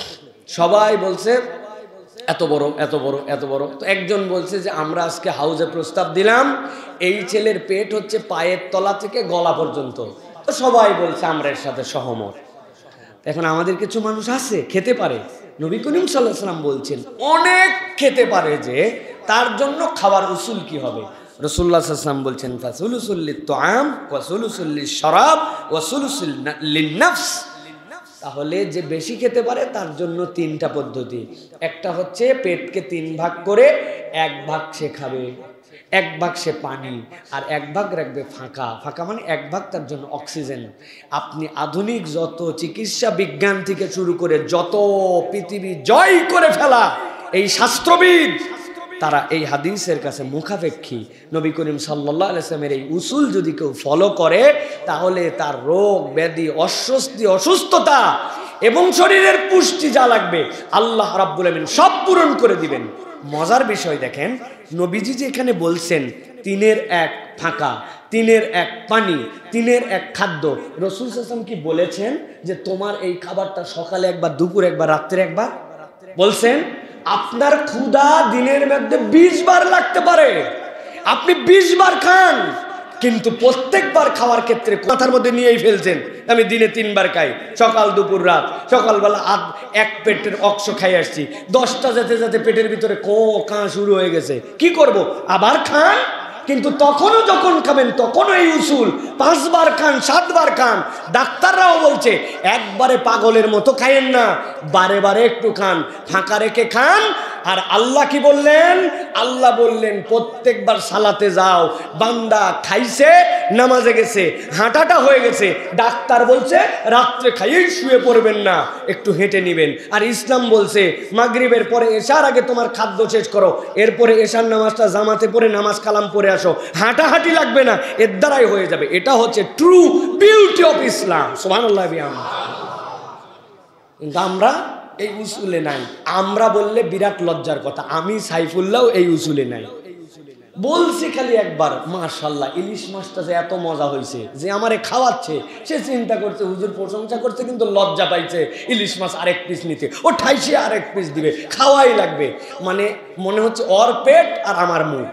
সবাই বলছে এত বড় এত বড় এত বড়। তো একজন বলছে যে আমরা আজকে হাউসে প্রস্তাব দিলাম এই ছেলের পেট হচ্ছে পায়ের তলা থেকে গলা পর্যন্ত। তো সবাই বলছে আমরা এর সাথে সহমত। এখন আমাদের কিছু মানুষ আছে খেতে পারে, নবী করিম সাল্লাল্লাহু আলাইহি ওয়াসাল্লাম বলছেন অনেক খেতে পারে, যে তার জন্য খাবার উসুল কি হবে। রাসূলুল্লাহ সাল্লাল্লাহু আলাইহি ওয়াসাল্লাম বলছেন ফাসুলুসুল লিত-তুআম ওয়া সুলুসুল লিশ-শারাব ওয়া সুলুসুল লিন-নাফস। তাহলে যে বেশি খেতে পারে তার জন্য তিনটা পদ্ধতি। একটা হচ্ছে পেটকে তিন ভাগ করে এক ভাগ সে খাবে, এক ভাগ সে পানি, আর এক ভাগ রাখবে ফাঁকা। ফাঁকা মানে এক ভাগ তার জন্য অক্সিজেন। আপনি আধুনিক যত চিকিৎসা বিজ্ঞান থেকে শুরু করে যত পৃথিবী জয় করে ফেলা এই শাস্ত্রবিদ, তারা এই হাদিসের কাছে মুখাপেক্ষী। নবী করিম সাল্লাল্লাহু আলাইহি ওয়াসাল্লামের এই উসুল যদি কেউ ফলো করে, তাহলে তার রোগ ব্যাধি অস্বস্তি অসুস্থতা এবং শরীরের পুষ্টি যা লাগবে আল্লাহ রাব্বুল আমিন সব পূরণ করে দিবেন। মজার বিষয় দেখেন, নবীজি যে এখানে বলছেন তিনের এক ফাঁকা, তিনের এক পানি, তিনের এক খাদ্য, রাসূল সাল্লাল্লাহু আলাইহি ওয়াসাল্লাম কি বলেছেন যে তোমার এই খাবারটা সকালে একবার, দুপুরে একবার, রাত্রে একবার? বলছেন আপনার ক্ষুধা দিনের মধ্যে বিশ বার লাগতে পারে, আপনি বিশ বার খান, কিন্তু প্রত্যেকবার খাওয়ার ক্ষেত্রে মাথার মধ্যে নিয়েই ফেলছেন আমি দিনে তিনবার খাই, সকাল দুপুর রাত। সকালবেলা আধ এক পেটের অংশ খাই আসছি, দশটা যেতে যেতে পেটের ভিতরে কো কা শুরু হয়ে গেছে, কি করব? আবার খান। কিন্তু তখনও যখন খাবেন তখনও এই উসুল, পাঁচবার খান, সাতবার খান। ডাক্তাররাও বলছে একবারে পাগলের মতো খাইয়েন না, বারে বারে একটু খান, ফাঁকা রেখে খান। আর আল্লাহ কি বললেন? আল্লাহ বললেন প্রত্যেকবার সালাতে যাও, বান্দা খাইছে নামাজে গেছে, হাঁটাটা হয়ে গেছে, ডাক্তার বলছে রাত্রে খাইয়েই শুয়ে পড়বেন না, একটু হেঁটে নিবেন। আর ইসলাম বলছে মাগরিবের পরে এশার আগে তোমার খাদ্য শেষ করো, এরপরে এশার নামাজটা জামাতে পড়ে নামাজ কালাম পড়ে আসো, হাঁটাহাঁটি লাগবে না, এর দ্বারাই হয়ে যাবে। এটা হচ্ছে ট্রু বিউটি অফ ইসলাম। সুবহানাল্লাহ। কিন্তু আমরা এই উসুলে নাই। আমরা বললে বিরাট লজ্জার কথা, আমি সাইফুল্লাহ এই উসুলে নাই। বলছি খালি একবার মাশাআল্লাহ ইলিশ মাছটা যে এত মজা হয়েছে, যে আমারে খাওয়াচ্ছে সে চিন্তা করছে হুজুর প্রশংসা করছে, কিন্তু লজ্জা পাইছে ইলিশ মাছ আরেক পিস নিতে, ও ঠাইছে আরেক পিস দিবে, খাওয়াই লাগবে। মানে মনে হচ্ছে ওর পেট আর আমার মুখ।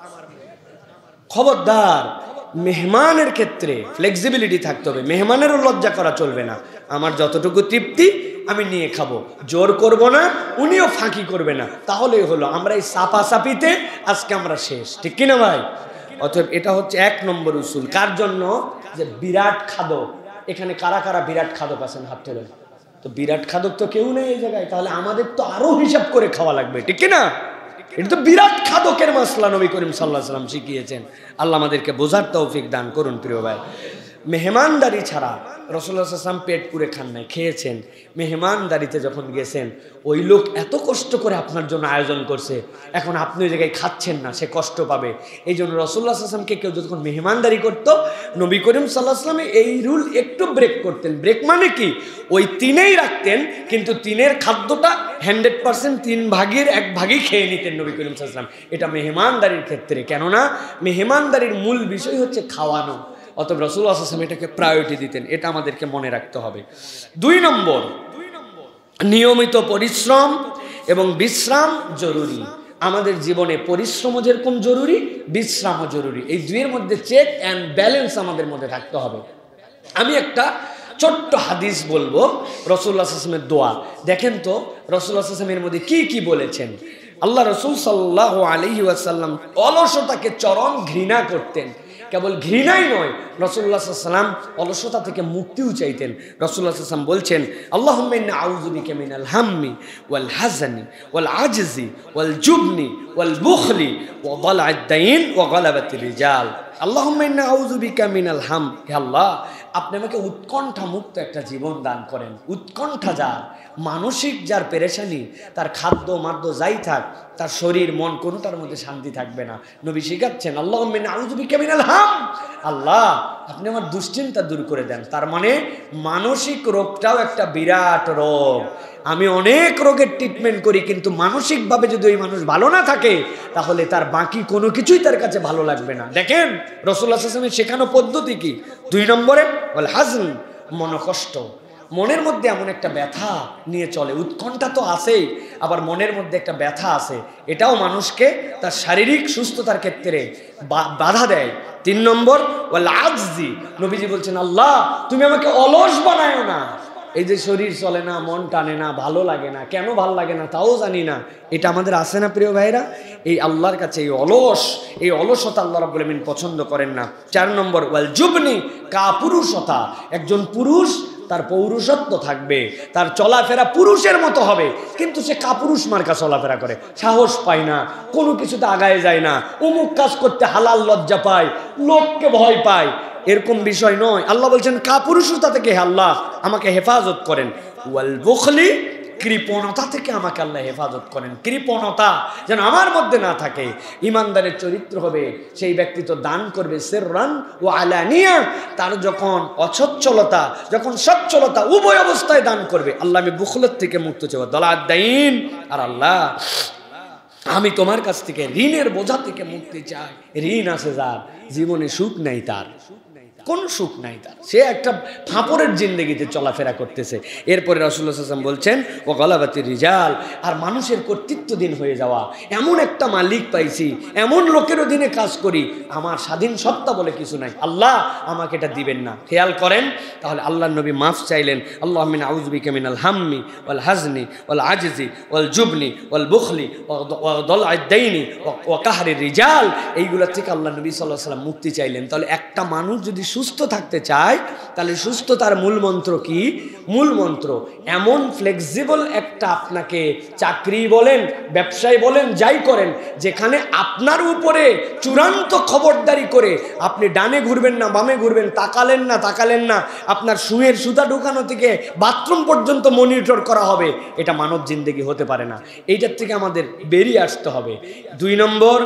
খবরদার, মেহমানের ক্ষেত্রে ফ্লেক্সিবিলিটি থাকতে হবে, মেহমানেরও লজ্জা করা চলবে না। আমার যতটুকু তৃপ্তি আমি নিয়ে খাবো, জোর করব না, উনিও ফাঁকি করবে না, তাহলেই হলো। আমরা এই সাপাসাপিতে আজকে আমরা শেষ, ঠিক কিনা ভাই? অতএব এটা হচ্ছে এক নম্বর উসুল। কার জন্য? যে বিরাট খাদক। এখানে কারা কারা বিরাট খাদক আছেন হাত তোলেন। তো বিরাট খাদক তো কেউ নেই এই জায়গায়, তাহলে আমাদের তো আরো হিসাব করে খাওয়া লাগবে, ঠিক কিনা? এটা তো বিরাট খাদকের মাসলা নবী করিম সাল্লাল্লাহু আলাইহি ওয়াসাল্লাম শিখিয়েছেন। আল্লাহ আমাদেরকে বোঝার তৌফিক দান করুন। প্রিয় ভাই, মেহমানদারি ছাড়া রাসূলুল্লাহ সাল্লাল্লাহু আলাইহি ওয়াসাল্লাম পেট পুরে খান নাই, খেয়েছেন। মেহমানদারিতে যখন গেছেন, ওই লোক এত কষ্ট করে আপনার জন্য আয়োজন করছে, এখন আপনি ওই জায়গায় খাচ্ছেন না, সে কষ্ট পাবে। এই জন্য রাসূলুল্লাহ সাল্লাল্লাহু আলাইহি ওয়াসাল্লামকে কেউ যখন মেহমানদারি করতো, নবী করিম সাল্লাল্লাহু আলাইহি ওয়াসাল্লাম এই রুল একটু ব্রেক করতেন। ব্রেক মানে কি? ওই তিনেই রাখতেন, কিন্তু তিনের খাদ্যটা হান্ড্রেড পার্সেন্ট তিন ভাগের এক ভাগই খেয়ে নিতেন নবী করিম সাল্লাল্লাহু আলাইহি ওয়াসাল্লাম। এটা মেহমানদারির ক্ষেত্রে, কেননা মেহমানদারির মূল বিষয় হচ্ছে খাওয়ানো। অতএব রাসূলুল্লাহ সাল্লাল্লাহু আলাইহি ওয়াসাল্লাম এটাকে প্রায়োরিটি দিতেন, এটা আমাদেরকে মনে রাখতে হবে। দুই নম্বর, নিয়মিত পরিশ্রম এবং বিশ্রাম জরুরি। আমাদের জীবনে পরিশ্রমও যেরকম জরুরি, বিশ্রামও জরুরি। এই দুইয়ের মধ্যে চেক অ্যান্ড ব্যালেন্স আমাদের মধ্যে থাকতে হবে। আমি একটা ছোট্ট হাদিস বলবো, রাসূলুল্লাহ সাল্লাল্লাহু আলাইহি ওয়াসাল্লামের দোয়া। দেখেন তো রাসূলুল্লাহ সাল্লাল্লাহু আলাইহি ওয়াসাল্লামের মধ্যে কি কি বলেছেন। আল্লাহ রাসূল সাল্লাল্লাহু আলাইহি ওয়াসাল্লাম অলসতাকে চরম ঘৃণা করতেন। কেবল ঘৃণাই নয়, রাসূলুল্লাহ সাল্লাল্লাহু আলাইহি ওয়াসাল্লাম অলসতা থেকে মুক্তিও চাইতেন। রাসূলুল্লাহ সাল্লাল্লাহু আলাইহি ওয়াসাল্লাম বলছেন, আল্লাহুম্মা ইন্নী আউযু বিকা মিনাল হাম্মি ওয়াল হাযানি ওয়াল আজজি ওয়াল জুবনি ওয়াল বুখলি ওয়া দালা'আদ দাইন ওয়া গালাবাতির রিজাল। আল্লাহুম্মা ইন্নী আউযু বিকা মিনাল হাম। হে আল্লাহ, আপনি আমাকে উৎকণ্ঠা মুক্ত একটা জীবন দান করেন। উৎকণ্ঠা যার, মানসিক যার পেরেশানি, তার খাদ্য মাদ্য যাই থাক, তার শরীর মন কোনোটার মধ্যে শান্তি থাকবে না। নবী শিখাচ্ছেন আল্লাহুম্মা ইন্নী আউযু বিকা মিনাল হাম, আল্লাহ আপনি আমার দুশ্চিন্তা দূর করে দেন। তার মানে মানসিক রোগটাও একটা বিরাট রোগ। আমি অনেক রোগের ট্রিটমেন্ট করি, কিন্তু মানসিকভাবে যদি ওই মানুষ ভালো না থাকে তাহলে তার বাকি কোনো কিছুই তার কাছে ভালো লাগবে না। দেখেন রাসূলুল্লাহ সাল্লাল্লাহু আলাইহি ওয়াসাল্লামের শেখানো পদ্ধতি কি? দুই নম্বরে ওয়াল হাজন, মনোকষ্ট। মনের মধ্যে এমন একটা ব্যথা নিয়ে চলে, উৎকণ্ঠা তো আছেই, আবার মনের মধ্যে একটা ব্যথা আছে, এটাও মানুষকে তার শারীরিক সুস্থতার ক্ষেত্রে বাধা দেয়। তিন নম্বর ওয়াল আজজি, নবীজি বলছেন আল্লাহ তুমি আমাকে অলস বানায়ো না। এই যে শরীর চলে না, মন টানে না, ভালো লাগে না, কেন ভালো লাগে না তাও জানি না, এটা আমাদের আছে না প্রিয় ভাইরা? এই আল্লাহর কাছে এই অলস, এই অলসতা আল্লাহ রাব্বুল আলামিন পছন্দ করেন না। চার নম্বর ওয়াল জুবনি, কাপুরুষতা। একজন পুরুষ তার পৌরুষত্ব থাকবে, তার চলাফেরা পুরুষের মতো হবে, কিন্তু সে কাপুরুষ মার্কা চলাফেরা করে, সাহস পায় না, কোনো কিছুতে আগায় যায় না, অমুক কাজ করতে হালাল লজ্জা পায়, লোককে ভয় পায়, এরকম বিষয় নয়। আল্লাহ বলছেন কাপুরুষতা থেকে আল্লাহ আমাকে হেফাজত করেন। ওয়াল বুখলি, কৃপণতা থেকে আমাকে আল্লাহ হেফাজত করেন। কৃপণতা যেন আমার মধ্যে না থাকে। ইমানদারের চরিত্র হবে সেই ব্যক্তি তো দান করবে সিররান ও আলানিয়া, তার যখন অসচ্ছলতা যখন সচ্ছলতা উভয় অবস্থায় দান করবে। আল্লাহ আমি বুখলত থেকে মুক্ত চাই, দলাদ্দাইন, আর আল্লাহ আমি তোমার কাছ থেকে ঋণের বোঝা থেকে মুক্তি চাই। ঋণ আছে যার, জীবনে সুখ নাই, তার কোন সুখ নাই, তার সে একটা ফাঁপড়ের জিন্দেগিতে চলাফেরা করতেছে। এরপরে রাসূলুল্লাহ সাল্লাল্লাহু আলাইহি ওয়াসাল্লাম বলছেন ও গলাবাতির রিজাল, আর মানুষের কর্তৃত্বদিন হয়ে যাওয়া। এমন একটা মালিক পাইছি, এমন লোকের অধীনে কাজ করি, আমার স্বাধীন সত্তা বলে কিছু নাই, আল্লাহ আমাকে এটা দিবেন না। খেয়াল করেন, তাহলে আল্লাহর নবী মাফ চাইলেন, আল্লাহুম্মা ইন্নী আউযু বিকা মিনাল হাম্মি ওয়াল হাজনি ওয়াল আজজি ওয়াল জুবনি ওয়াল বুখলি ওয়া দলআদ দাইনি ওয়া কাহরির রিজাল। এইগুলা থেকে আল্লাহ নবী সাল্লাল্লাহু আলাইহি ওয়াসাল্লাম মুক্তি চাইলেন। তাহলে একটা মানুষ যদি সুস্থ থাকতে চায়, তাহলে সুস্থতার মূল মন্ত্র কি? মূল মন্ত্র এমন ফ্লেক্সিবল একটা আপনাকে চাকরি বলেন, ব্যবসায় বলেন, যাই করেন, যেখানে আপনার উপরে চূড়ান্ত খবরদারি করে আপনি ডানে ঘুরবেন না, বামে ঘুরবেন, তাকালেন না তাকালেন না, আপনার সুয়ের সুতা ঢোকানো থেকে বাথরুম পর্যন্ত মনিটর করা হবে। এটা মানব জিন্দেগি হতে পারে না, এইটার থেকে আমাদের বেরিয়ে আসতে হবে। দুই নম্বর,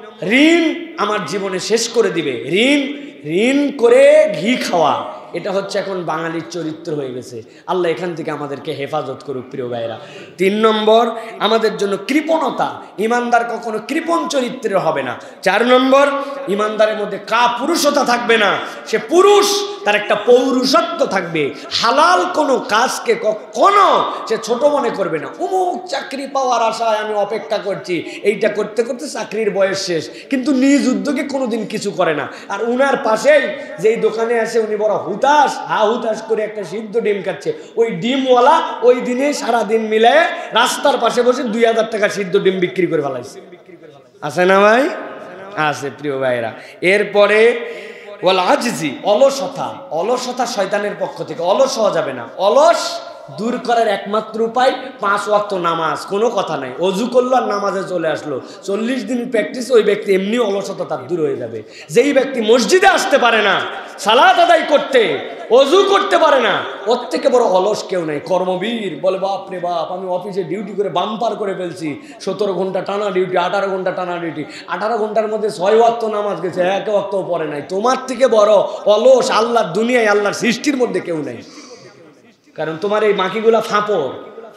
ঋণ আমার জীবনে শেষ করে দিবে। ঋণ ঋণ করে ঘি খাওয়া, এটা হচ্ছে এখন বাঙালির চরিত্র হয়ে গেছে। আল্লাহ এখান থেকে আমাদেরকে হেফাজত করুক প্রিয় ভাইরা। তিন নম্বর, আমাদের জন্য কৃপণতা। ইমানদার কখনো কৃপণ চরিত্রের হবে না। চার নম্বর, ইমানদারের মধ্যে কাপুরুষতা থাকবে না, সে পুরুষ, তার একটা পৌরুষত্ব থাকবে। হালাল কোনো কাজকে কখনো সে ছোট মনে করবে না। অমুক চাকরি পাওয়ার আশায় আমি অপেক্ষা করছি, এইটা করতে করতে চাকরির বয়স শেষ, কিন্তু নিজ উদ্যোগে কোনোদিন কিছু করে না। আর উনার পাশেই যেই দোকানে আসে উনি বড় হুতাশ, হা হুতাশ করে একটা সিদ্ধ ডিম খাচ্ছে, ওই ডিমওয়ালা ওই দিনে সারাদিন মিলে রাস্তার পাশে বসে দুই হাজার টাকা সিদ্ধ ডিম বিক্রি করে ফেলাইছে। আছে না ভাই? আছে প্রিয় ভাইরা। এরপরে ওয়াল আজজি, অলসতা। অলসতা শয়তানের পক্ষ থেকে, অলস হওয়া যাবে না। অলস দূর করার একমাত্র উপায় পাঁচ ওয়াক্ত নামাজ, কোনো কথা নাই। অজু করলো আর নামাজে চলে আসলো, চল্লিশ দিন প্র্যাকটিস, ওই ব্যক্তি এমনি অলসতা তার দূর হয়ে যাবে। যেই ব্যক্তি মসজিদে আসতে পারে না, সালাত আদায় করতে, অজু করতে পারে না, ওর থেকে বড় অলস কেউ নাই। কর্মবীর বলে বাপ রে বাপ, আমি অফিসে ডিউটি করে বাম্পার করে ফেলছি, সতেরো ঘন্টা টানা ডিউটি, আঠারো ঘন্টা টানা ডিউটি, আঠারো ঘন্টার মধ্যে ছয় ওয়াক্ত নামাজ গেছে, এক ওয়াক্তও পড়ে নাই। তোমার থেকে বড় অলস আল্লাহর দুনিয়ায়, আল্লাহর সৃষ্টির মধ্যে কেউ নাই। কারণ তোমার এই বাকিগুলা ফাঁপড়,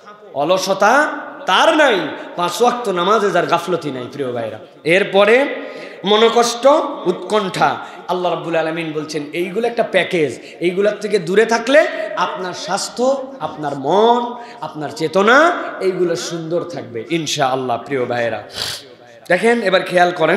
অলসতা তার নাই, পাঁচ ওয়াক্ত নামাজে যার গাফলতি নাই প্রিয় ভাইরা। এরপরে মনোকষ্ট, উৎকণ্ঠা। আল্লাহ রাব্বুল আলামিন বলছেন এইগুলো একটা প্যাকেজ, এইগুলোর থেকে দূরে থাকলে আপনার স্বাস্থ্য, আপনার মন, আপনার চেতনা এইগুলো সুন্দর থাকবে ইনশাআল্লাহ প্রিয় ভাইরা। দেখেন এবার খেয়াল করেন,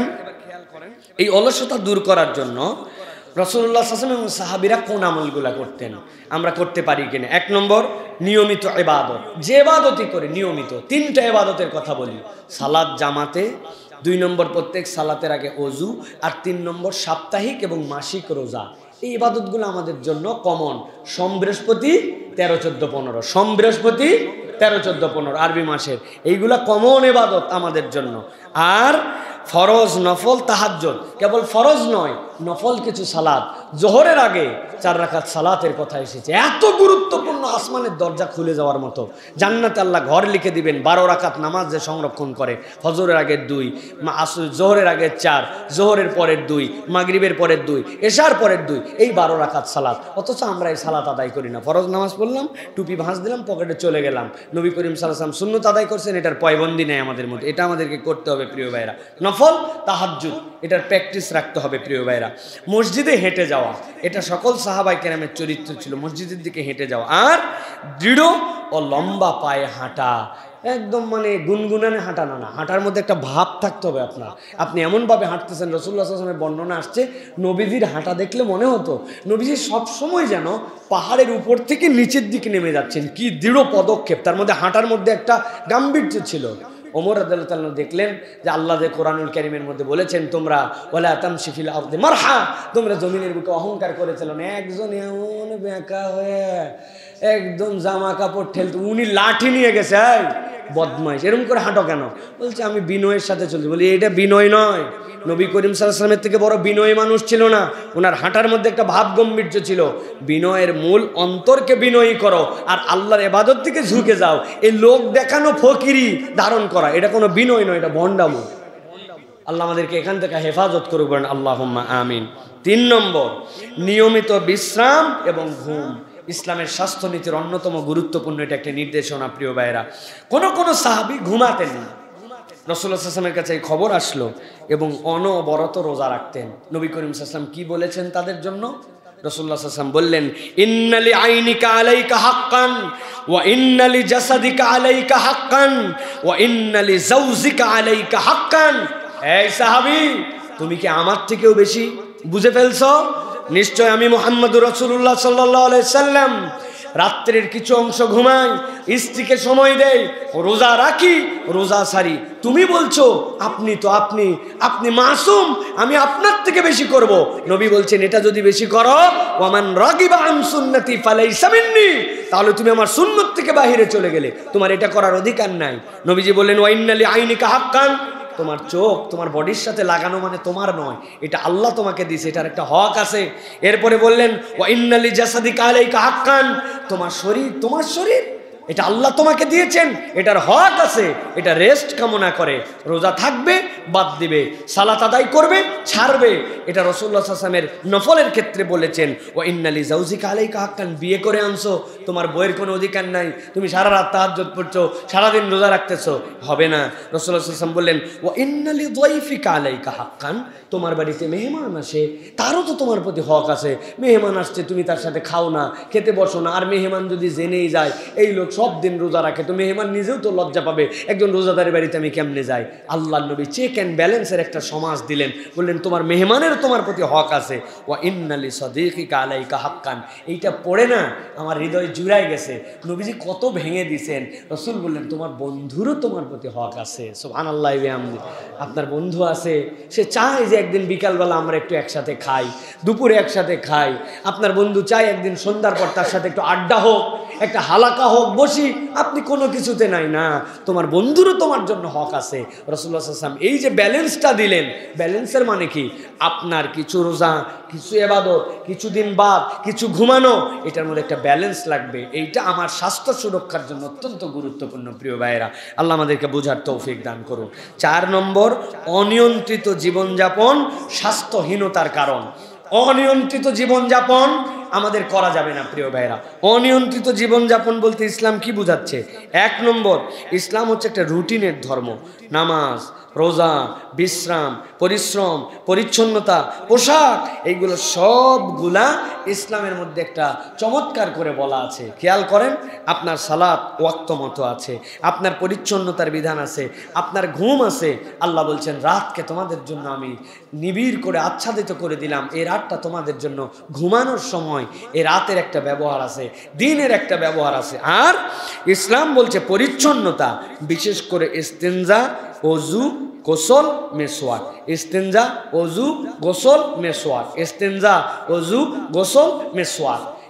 এই অলসতা দূর করার জন্য রাসূলুল্লাহ সাল্লাল্লাহু আলাইহি ওয়াসাল্লাম এবং সাহাবীরা কোন আমলগুলা করতেন, আমরা করতে পারি কিনা? এক নম্বর, নিয়মিত ইবাদত। যে ইবাদতই করে নিয়মিত, তিনটা ইবাদতের কথা বলি। সালাত জামাতে, দুই নম্বর প্রত্যেক সালাতের আগে অজু, আর তিন নম্বর সাপ্তাহিক এবং মাসিক রোজা। এই ইবাদতগুলো আমাদের জন্য কমন। সোম বৃহস্পতি তেরো চোদ্দ পনেরো, সোম বৃহস্পতি তেরো চোদ্দ পনেরো আরবি মাসের, এইগুলা কমন ইবাদত আমাদের জন্য। আর ফরজ, নফল, তাহাজ্জুদ। কেবল ফরজ নয়, নফল কিছু সালাত, জোহরের আগে চার রাকাত সালাতের কথা এসেছে। এত গুরুত্বপূর্ণ, আসমানের দরজা খুলে যাওয়ার মতো। জান্নাতে আল্লাহ ঘর লিখে দিবেন। বারো রাকাত নামাজ যে সংরক্ষণ করে, ফজরের আগের দুই, জোহরের আগের চার, জোহরের পরের দুই, মাগরিবের পরের দুই, এশার পরের দুই, এই বারো রাকাত সালাত। অথচ আমরা এই সালাত আদায় করি না। ফরজ নামাজ পড়লাম, টুপি ভাঁজ দিলাম, পকেটে চলে গেলাম। নবী করিম সাল্লাল্লাহু আলাইহি ওয়াসাল্লাম সুন্নত আদায় করছেন, এটার পয়বন্দি নেই আমাদের মধ্যে। এটা আমাদেরকে করতে হবে প্রিয় ভাইরা। নফল, তাহাজ্জুদ, এটার প্র্যাকটিস রাখতে হবে প্রিয় ভাইরা। মসজিদে হেঁটে যাওয়া, এটা সকল সাহাবায়ে কেরামের চরিত্র ছিল, মসজিদের দিকে হেঁটে যাওয়া। আর দৃঢ় ও লম্বা পায়ে হাঁটা, একদম মানে গুনগুনানে হাঁটা না, না হাঁটার মধ্যে একটা ভাব থাকতে হবে আপনার। আপনি এমনভাবে হাঁটতেছেন, রাসূলুল্লাহ সাল্লাল্লাহু আলাইহি ওয়াসাল্লামের বর্ণনা আসছে, নবীজির হাঁটা দেখলে মনে হতো নবীজি সবসময় যেন পাহাড়ের উপর থেকে নিচের দিকে নেমে যাচ্ছেন। কি দৃঢ় পদক্ষেপ, তার মধ্যে হাঁটার মধ্যে একটা গাম্ভীর্য ছিল। ওমর রাদিয়াল্লাহু তাআলা দেখলেন যে আল্লাহ যে কোরআনুল কারীমের মধ্যে বলেছেন, তোমরা ওয়ালা তামশি ফিল আরদি মারহা, তোমরা জমিনের বুকে অহংকার করেছিল না। একজন এমন বেঁকা হয়ে একদম জামা কাপড় ঠেলতে, উনি লাঠি নিয়ে গেছে, বদমাইশ এরকম করে হাঁটো কেন? বলছে আমি বিনয়ের সাথে চলছি। বলি এটা বিনয় নয়, নবী করিম সাল্লাল্লাহু আলাইহি ওয়াসাল্লামের থেকে বড় বিনয়ী মানুষ ছিল না। ওনার হাঁটার মধ্যে একটা ভাব গম্ভীর্য ছিল। বিনয়ের মূল অন্তরকে বিনয়ী করো আর আল্লাহর ইবাদত থেকে ঝুঁকে যাও। এই লোক দেখানো ফকিরি ধারণ করা, এটা কোনো বিনয় নয়, এটা ভণ্ডামো। আল্লাহ আমাদেরকে এখান থেকে হেফাজত করবেন, আল্লাহুম্মা আমিন। তিন নম্বর, নিয়মিত বিশ্রাম এবং ঘুম। ইসলামের স্বাস্থ্যনীতির অন্যতম গুরুত্বপূর্ণ এটা একটা নির্দেশনা প্রিয় ভাইয়েরা। কোন কোন সাহাবী ঘুমাতেন না। রাসূলুল্লাহ সাল্লাল্লাহু আলাইহি ওয়াসাল্লামের কাছে এই খবর আসলো এবং অনবরত রোজা রাখতেন। নবী করিম সাল্লাল্লাহু আলাইহি ওয়াসাল্লাম কি বলেছেন তাদের জন্য? রাসূলুল্লাহ সাল্লাল্লাহু আলাইহি ওয়াসাল্লাম বললেন, ইন্নালি আইনিকা আলাইকা হাক্কান ওয়া ইন্নালি জাসাদিকা আলাইকা হাক্কান ওয়া ইন্নালি যাওজিকা আলাইকা হাক্কান। এই সাহাবী, তুমি কি আমার থেকেও বেশি বুঝে ফেলছো? নিশ্চয় আমি মুহাম্মদুর রাসূলুল্লাহ সাল্লাল্লাহু আলাইহি সাল্লাম রাত্রের কিছু অংশ ঘুমাই, স্ত্রীকে সময় দেই, রোজা রাখি, রোজা সারি। তুমি বলছো আপনি তো আপনি আপনি মাসুম, আমি আপনার থেকে বেশি করব। নবী বলছেন এটা যদি বেশি করো, ওয়ামান রাগিবা আন সুন্নতি ফালাইসা মিন্নি, তাহলে তুমি আমার সুন্নত থেকে বাহিরে চলে গেলে, তোমার এটা করার অধিকার নাই। নবীজি বললেন ওয়া ইন্নালি আইনিকা হাক্কান, তোমার চোখ তোমার বডির সাথে লাগানো মানে তোমার নয়, এটা আল্লাহ তোমাকে দিয়েছে, এটার একটা হক আছে। এরপরে বললেন ওয়া ইন্নালি জাসাদিকা আলাইকা হাক্কান, তোমার শরীর তোমার শরীর এটা আল্লাহ তোমাকে দিয়েছেন, এটার হক আছে, এটা রেস্ট কামনা করে, রোজা থাকবে বাদ দিবে, সালাত আদায় করবে ছাড়বে। এটা রাসূলুল্লাহ সাল্লাল্লাহু আলাইহি ওয়াসাল্লামের নফলের ক্ষেত্রে বলেছেন। ওয়া ইন্নালি যাওজিকা আলাইকা হাক্কান, বিয়ে করে আনছো, তোমার বইয়ের কোনো অধিকার নাই, তুমি সারা রাত তাহাজ্জুদ পড়ছো, সারাদিন রোজা রাখতেছো, হবে না। রাসূলুল্লাহ সাল্লাল্লাহু আলাইহি ওয়াসাল্লাম বললেন ওয়া ইন্নালি যায়ফিকা আলাইকা হাক্কান, তোমার বাড়িতে মেহমান আসে, তারও তো তোমার প্রতি হক আছে। মেহমান আসছে, তুমি তার সাথে খাও না, খেতে বসো না। আর মেহমান যদি জেনেই যায় এই লোক সব দিন রোজা রাখে, তো মেহমান নিজেও তো লজ্জা পাবে, একজন রোজাদারের বাড়িতে আমি কেমনে যাই? আল্লাহর নবী চেক অ্যান্ড ব্যালেন্সের একটা সমাজ দিলেন, বললেন তোমার মেহমানের তোমার প্রতি হক আছে। ওয়া ইন্নালি সাদিকিকা আলাইকা হাক্কান, এইটা পড়ে না আমার হৃদয় জুড়াই গেছে। নবীজি কত ভেঙে দিয়েছেন। রাসূল বললেন তোমার বন্ধুরও তোমার প্রতি হক আছে। সুবহানাল্লাহ ওয়া বিহামদি। আপনার বন্ধু আছে, সে চায় যে একদিন বিকালবেলা আমরা একটু একসাথে খাই, দুপুরে একসাথে খাই। আপনার বন্ধু চায় একদিন সন্ধ্যার পর তার সাথে একটু আড্ডা হোক, একটা হালাকা হোক, বসি। আপনি কোনো কিছুতে নাই না, তোমার বন্ধুরও তোমার জন্য হক আছে। রাসূলুল্লাহ সাল্লাল্লাহু আলাইহি ওয়াসাল্লাম এই যে ব্যালেন্সটা দিলেন, ব্যালেন্সের মানে কি? আপনার কিছু রোজা, কিছু ইবাদত, কিছুদিন বাদ, কিছু ঘুমানো, এটার মধ্যে একটা ব্যালেন্স লাগবে। এইটা আমার স্বাস্থ্য সুরক্ষার জন্য অত্যন্ত গুরুত্বপূর্ণ প্রিয় ভাইয়েরা। আল্লাহ আমাদেরকে বোঝার তৌফিক দান করুন। চার নম্বর, অনিয়ন্ত্রিত জীবনযাপন স্বাস্থ্যহীনতার কারণ। অনিয়ন্ত্রিত জীবনযাপন আমাদের করা যাবে না প্রিয় ভাইরা। অনিয়ন্ত্রিত জীবনযাপন বলতে ইসলাম কি বুঝাচ্ছে? এক নম্বর, ইসলাম হচ্ছে একটা রুটিনের ধর্ম। নামাজ, রোজা, বিশ্রাম, পরিশ্রম, পরিচ্ছন্নতা, পোশাক, এইগুলো সবগুলা ইসলামের মধ্যে একটা চমৎকার করে বলা আছে। খেয়াল করেন, আপনার সালাত ওয়াক্ত মতো আছে, আপনার পরিচ্ছন্নতার বিধান আছে, আপনার ঘুম আছে। আল্লাহ বলছেন রাতকে তোমাদের জন্য আমি নিবিড় করে আচ্ছাদিত করে দিলাম, এই রাতটা তোমাদের জন্য ঘুমানোর সময়। এই রাতের একটা ব্যবহার আছে, দিনের একটা ব্যবহার আছে। আর ইসলাম বলছে পরিচ্ছন্নতা, বিশেষ করে ইস্তেনজা, ওযু, গোসল, মেসওয়াক। ইস্তেনজা, ওযু, গোসল, মেসওয়াক। ইস্তেনজা, ওযু, গোসল, মেসওয়াক।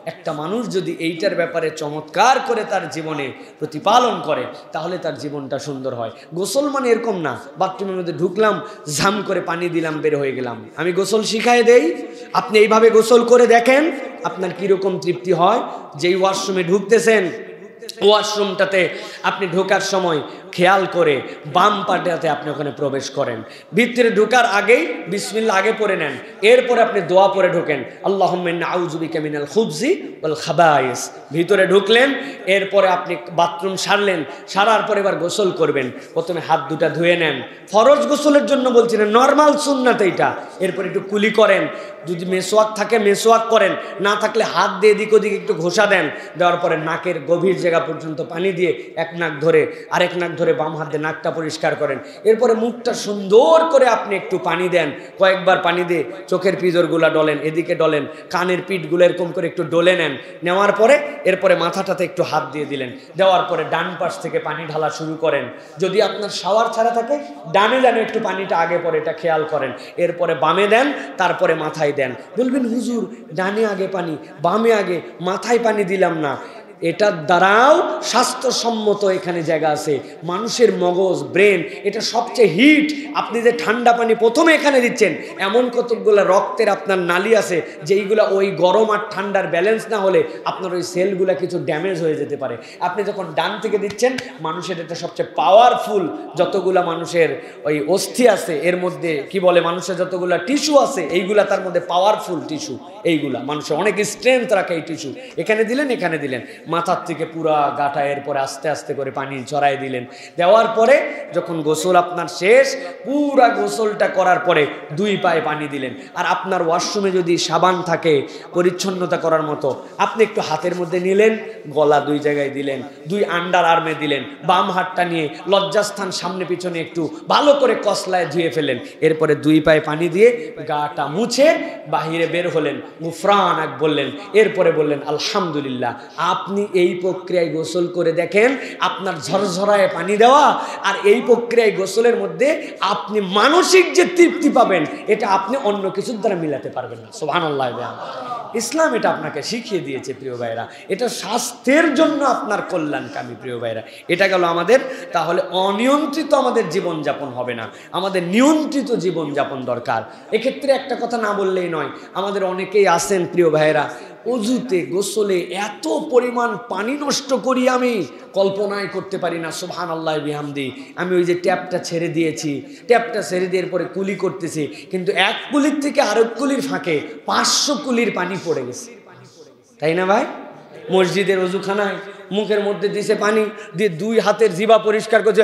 একটা মানুষ যদি এইটার ব্যাপারে চমৎকার করে তার জীবনে প্রতিপালন করে তাহলে তার জীবনটা সুন্দর হয়। গোসল মানে এরকম না বাথরুমের মধ্যে ঢুকলাম, ঝাম করে পানি দিলাম, বের হয়ে গেলাম। আমি গোসল শিখাই দেই, আপনি এইভাবে গোসল করে দেখেন আপনার কীরকম তৃপ্তি হয়। যেই ওয়াশরুমে ঢুকতেছেন ওয়াশরুমটাতে আপনি ঢোকার সময় খেয়াল করে বাম পাটাতে আপনি ওখানে প্রবেশ করেন। ভিতরে ঢোকার আগেই বিসমিল্লাহ আগে পড়ে নেন, এরপরে আপনি দোয়া পড়ে ঢোকেন, আল্লাহুম্মা ইন্নী আউযু বিকা মিনাল খুবজি ওয়াল খাবাইস। ভিতরে ঢুকলেন, এরপরে আপনি বাথরুম সারলেন, সারার পরে এবার গোসল করবেন। প্রথমে হাত দুটা ধুয়ে নেন, ফরজ গোসলের জন্য বলছি না, নর্মাল সুন্নাত এইটা। এরপর একটু কুলি করেন, যদি মেসওয়াক থাকে মেসওয়াক করেন, না থাকলে হাত দিয়ে এদিক ওদিক একটু ঘষা দেন। দেওয়ার পরে নাকের গভীর জায়গা পর্যন্ত পানি দিয়ে এক নাক ধরে আরেক নাক ধরে বাম হাত দিয়ে নাকটা পরিষ্কার করেন। এরপরে মুখটা সুন্দর করে আপনি একটু পানি দেন, কয়েকবার পানি দিয়ে চোখের পিজরগুলা ডলেন, এদিকে ডলেন, কানের পিঠগুলো এরকম করে একটু ডলে নেন। নেওয়ার পরে এরপরে মাথাটাতে একটু হাত দিয়ে দিলেন। দেওয়ার পরে ডান পাশ থেকে পানি ঢালা শুরু করেন। যদি আপনার শাওয়ার ছাড়া থাকে ডানে ডানে একটু পানিটা আগে পরে এটা খেয়াল করেন। এরপরে বামে দেন, তারপরে মাথায় দেন। বলবেন হুজুর ডানে আগে পানি, বামে আগে, মাথায় পানি দিলাম না। এটার দ্বারাও স্বাস্থ্যসম্মত এখানে জায়গা আছে। মানুষের মগজ, ব্রেন, এটা সবচেয়ে হিট। আপনি যে ঠান্ডা পানি প্রথমে এখানে দিচ্ছেন, এমন কতগুলো রক্তের আপনার নালী আছে যেইগুলো ওই গরম আর ঠান্ডার ব্যালেন্স না হলে আপনার ওই সেলগুলো কিছু ড্যামেজ হয়ে যেতে পারে। আপনি যখন ডান থেকে দিচ্ছেন, মানুষের এটা সবচেয়ে পাওয়ারফুল। যতগুলা মানুষের ওই অস্থি আছে এর মধ্যে, কি বলে, মানুষের যতগুলা টিস্যু আছে এইগুলা তার মধ্যে পাওয়ারফুল টিস্যু। এইগুলা মানুষের অনেক স্ট্রেংথ রাখে এই টিস্যু। এখানে দিলেন, এখানে দিলেন, মাথার থেকে পুরা গাটা, এরপরে আস্তে আস্তে করে পানি ছড়াই দিলেন। দেওয়ার পরে যখন গোসল আপনার শেষ, পুরা গোসলটা করার পরে দুই পায়ে পানি দিলেন। আর আপনার ওয়াশরুমে যদি সাবান থাকে পরিচ্ছন্নতা করার মতো, আপনি একটু হাতের মধ্যে নিলেন, গলা দুই জায়গায় দিলেন, দুই আন্ডার আর্মে দিলেন, বাম হাতটা নিয়ে লজ্জাস্থান সামনে পিছনে একটু ভালো করে কসলায় ধুয়ে ফেলেন। এরপরে দুই পায়ে পানি দিয়ে গাটা মুছে বাহিরে বের হলেন, গুফরানাক বললেন। এরপরে বললেন আলহামদুলিল্লাহ। আপনি এই প্রক্রিয়ায় গোসল করে দেখেন, আপনার ঝরঝরায় পানি দেওয়া আর এই প্রক্রিয়ায় গোসলের মধ্যে আপনি মানসিক যে তৃপ্তি পাবেন, এটা আপনি অন্য কিছুর দ্বারা মিলাতে পারবেন না। সুবহানাল্লাহ। ইসলাম এটা আপনাকে শিখিয়ে দিয়েছে প্রিয় ভাইরা, এটা স্বাস্থ্যের জন্য আপনার কল্যাণকামী প্রিয় ভাইরা। এটা গেল আমাদের। তাহলে অনিয়ন্ত্রিত আমাদের জীবনযাপন হবে না, আমাদের নিয়ন্ত্রিত জীবনযাপন দরকার। এক্ষেত্রে একটা কথা না বললেই নয়, আমাদের অনেকেই আছেন প্রিয় ভাইরা, অজুতে গোসলে এত পরিমাণ পানি নষ্ট করি আমি কল্পনাই করতে পারি না। সুবহানাল্লাহ বিহামদি। আমি ওই যে ট্যাপটা ছেড়ে দিয়েছি, ট্যাপটা ছেড়ে দিয়ে পরে কুলি করতেছি, কিন্তু এক কুলির থেকে আরেক কুলির ফাঁকে পাঁচশো কুলির পানি পড়ে গেছে, তাই না ভাই? মসজিদের অজুখানায় মুখের মধ্যে দিছে পানি দিয়ে দুই হাতের জিবা পরিষ্কার করছে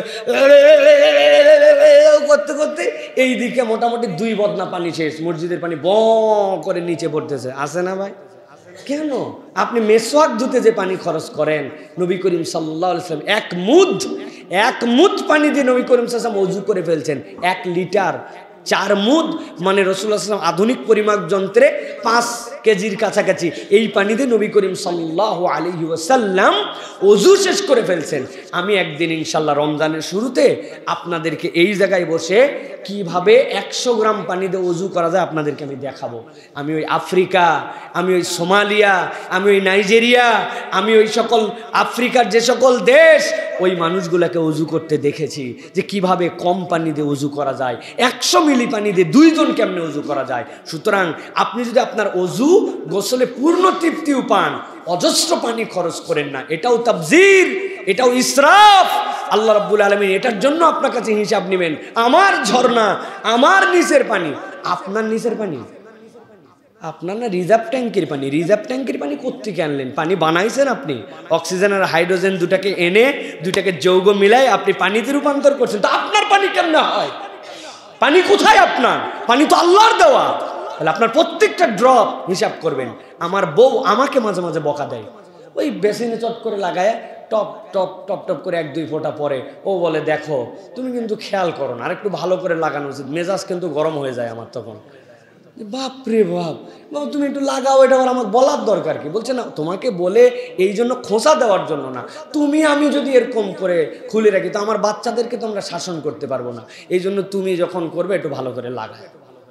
করতে করতে এই দিকে মোটামুটি দুই বদনা পানি শেষ, মসজিদের পানি ব করে নিচে পড়তেছে। আছে না ভাই? কেন? আপনি মেসওয়াক ধুতে যে পানি খরচ করেন, নবী করিম সাল্লাল্লাহু আলাইহি ওয়াসাল্লাম এক মুদ এক মুদ পানি দিয়ে নবী করিম সাল্লাল্লাহু আলাইহি ওয়াসাল্লাম ওযু করে ফেলছেন। এক লিটার চার মুদ মানে রাসূলুল্লাহ সাল্লাল্লাহু আলাইহি ওয়াসাল্লাম আধুনিক পরিমাপ যন্ত্রে পাঁচ কেজির কাছাকাছি এই পানি দিয়ে নবী করিম সাল্লাল্লাহু আলাইহি ওয়াসাল্লাম ওযু শেষ করে ফেলছেন। আমি একদিন ইনশাআল্লাহ রমজানের শুরুতে আপনাদেরকে এই জায়গায় বসে কিভাবে একশো গ্রাম পানি দিয়ে ওযু করা যায় আপনাদেরকে আমি দেখাবো। আমি ওই আফ্রিকা, আমি ওই সোমালিয়া, আমি ওই নাইজেরিয়া, আমি ওই সকল আফ্রিকার যে সকল দেশ, ওই মানুষগুলোকে ওযু করতে দেখেছি যে কিভাবে কম পানি দিয়ে ওযু করা যায়, একশো মিলি পানি দিয়ে দুইজন কেমনে ওযু করা যায়। সুতরাং আপনি যদি আপনার ওযু গোসলে পূর্ণ তৃপ্তিও পান, অজস্র পানি খরচ করেন না, এটাও তাবযির, এটাও ইসরাফ। আল্লাহ রাব্বুল আলামিন এটার জন্য আপনার কাছে হিসাব নেবেন। আমার ঝর্ণা, আমার নিচের পানি, আপনার নিচের পানি, আপনার না রিজার্ভ ট্যাঙ্কির পানি। রিজার্ভ ট্যাঙ্কির পানি কোত্থেকে আনলেন? পানি বানাইছেন আপনি, অক্সিজেন আর হাইড্রোজেন দুটাকে এনে দুটাকে যৌগ মিলাই আপনি পানিতে রূপান্তর করছেন। তো আপনার পানি কেমনে হয়? পানি কোথায় আপনার? পানি তো আল্লাহর দেওয়া। তাহলে আপনার প্রত্যেকটা ড্রপ হিসাব করবেন। আমার বউ আমাকে মাঝে মাঝে বকা দেয়, ওই বেসিনে চট করে লাগায় টপ টপ টপ টপ করে এক দুই ফোঁটা পরে ও বলে দেখো তুমি কিন্তু খেয়াল করো না, আর একটু ভালো করে লাগানো উচিত, মেজাজ কিন্তু গরম হয়ে যায় আমার। তখন বাপরে বাপ, বাবা তুমি একটু লাগাও, এটা আবার আমাকে বলার দরকার কি? বলছে না, তোমাকে বলে এই জন্য খোঁচা দেওয়ার জন্য না, তুমি আমি যদি এরকম করে খুলে রাখি তো আমার বাচ্চাদেরকে তো আমরা শাসন করতে পারবো না, এই জন্য তুমি যখন করবে একটু ভালো করে লাগায়।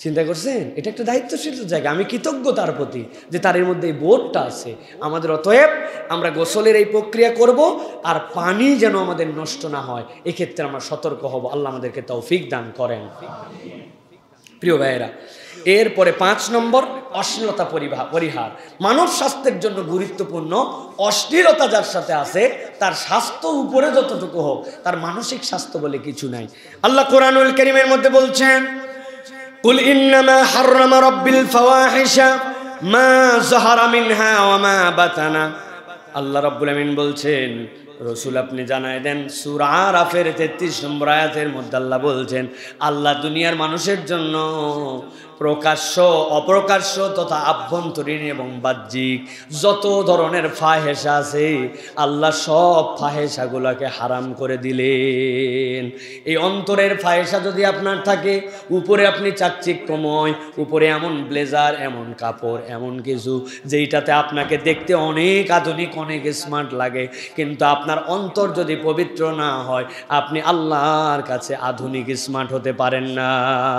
চিন্তা করছেন? এটা একটা দায়িত্বশীল জায়গা। আমি কৃতজ্ঞ তার প্রতি যে তার এর মধ্যে এই বোধটা আছে। আমাদের অতএব আমরা গোসলের এই প্রক্রিয়া করব, আর পানি যেন আমাদের নষ্ট না হয় এক্ষেত্রে আমরা সতর্ক হব। আল্লাহ আমাদেরকে তৌফিক দান করেন। প্রিয় ভাইয়েরা, এরপরে পাঁচ নম্বর অশ্লীলতা পরিহার। মানব স্বাস্থ্যের জন্য গুরুত্বপূর্ণ। অশ্লীলতা যার সাথে আছে তার স্বাস্থ্য উপরে যতটুকু হোক, তার মানসিক স্বাস্থ্য বলে কিছু নাই। আল্লাহ কোরআনুল কারীমের মধ্যে বলছেন, কুল ইন্নামা হাররামা রাব্বিল ফাওয়াহিশা মা যাহারা মিনহা ওয়া মা বাতানা। আল্লাহ রাব্বুল আমিন বলছেন, রসুল আপনি জানায় দেন, সূরা আরাফের তেত্রিশ নম্বর আয়াতের মধ্যে আল্লাহ বলছেন, আল্লাহ দুনিয়ার মানুষের জন্য প্রকাশ্য অপ্রকাশ্য তথা আভ্যন্তরীণ এবং বাহ্যিক যত ধরনের ফাহেসা আছে আল্লাহ সব ফাহেসাগুলোকে হারাম করে দিলেন। এই অন্তরের ফাহেসা যদি আপনার থাকে, উপরে আপনি চাকচিক্যময়, উপরে এমন ব্লেজার, এমন কাপড়, এমন কিছু যেইটাতে আপনাকে দেখতে অনেক আধুনিক, অনেক স্মার্ট লাগে, কিন্তু আপনার অন্তর যদি পবিত্র না হয় আপনি আল্লাহর কাছে আধুনিক স্মার্ট হতে পারেন না।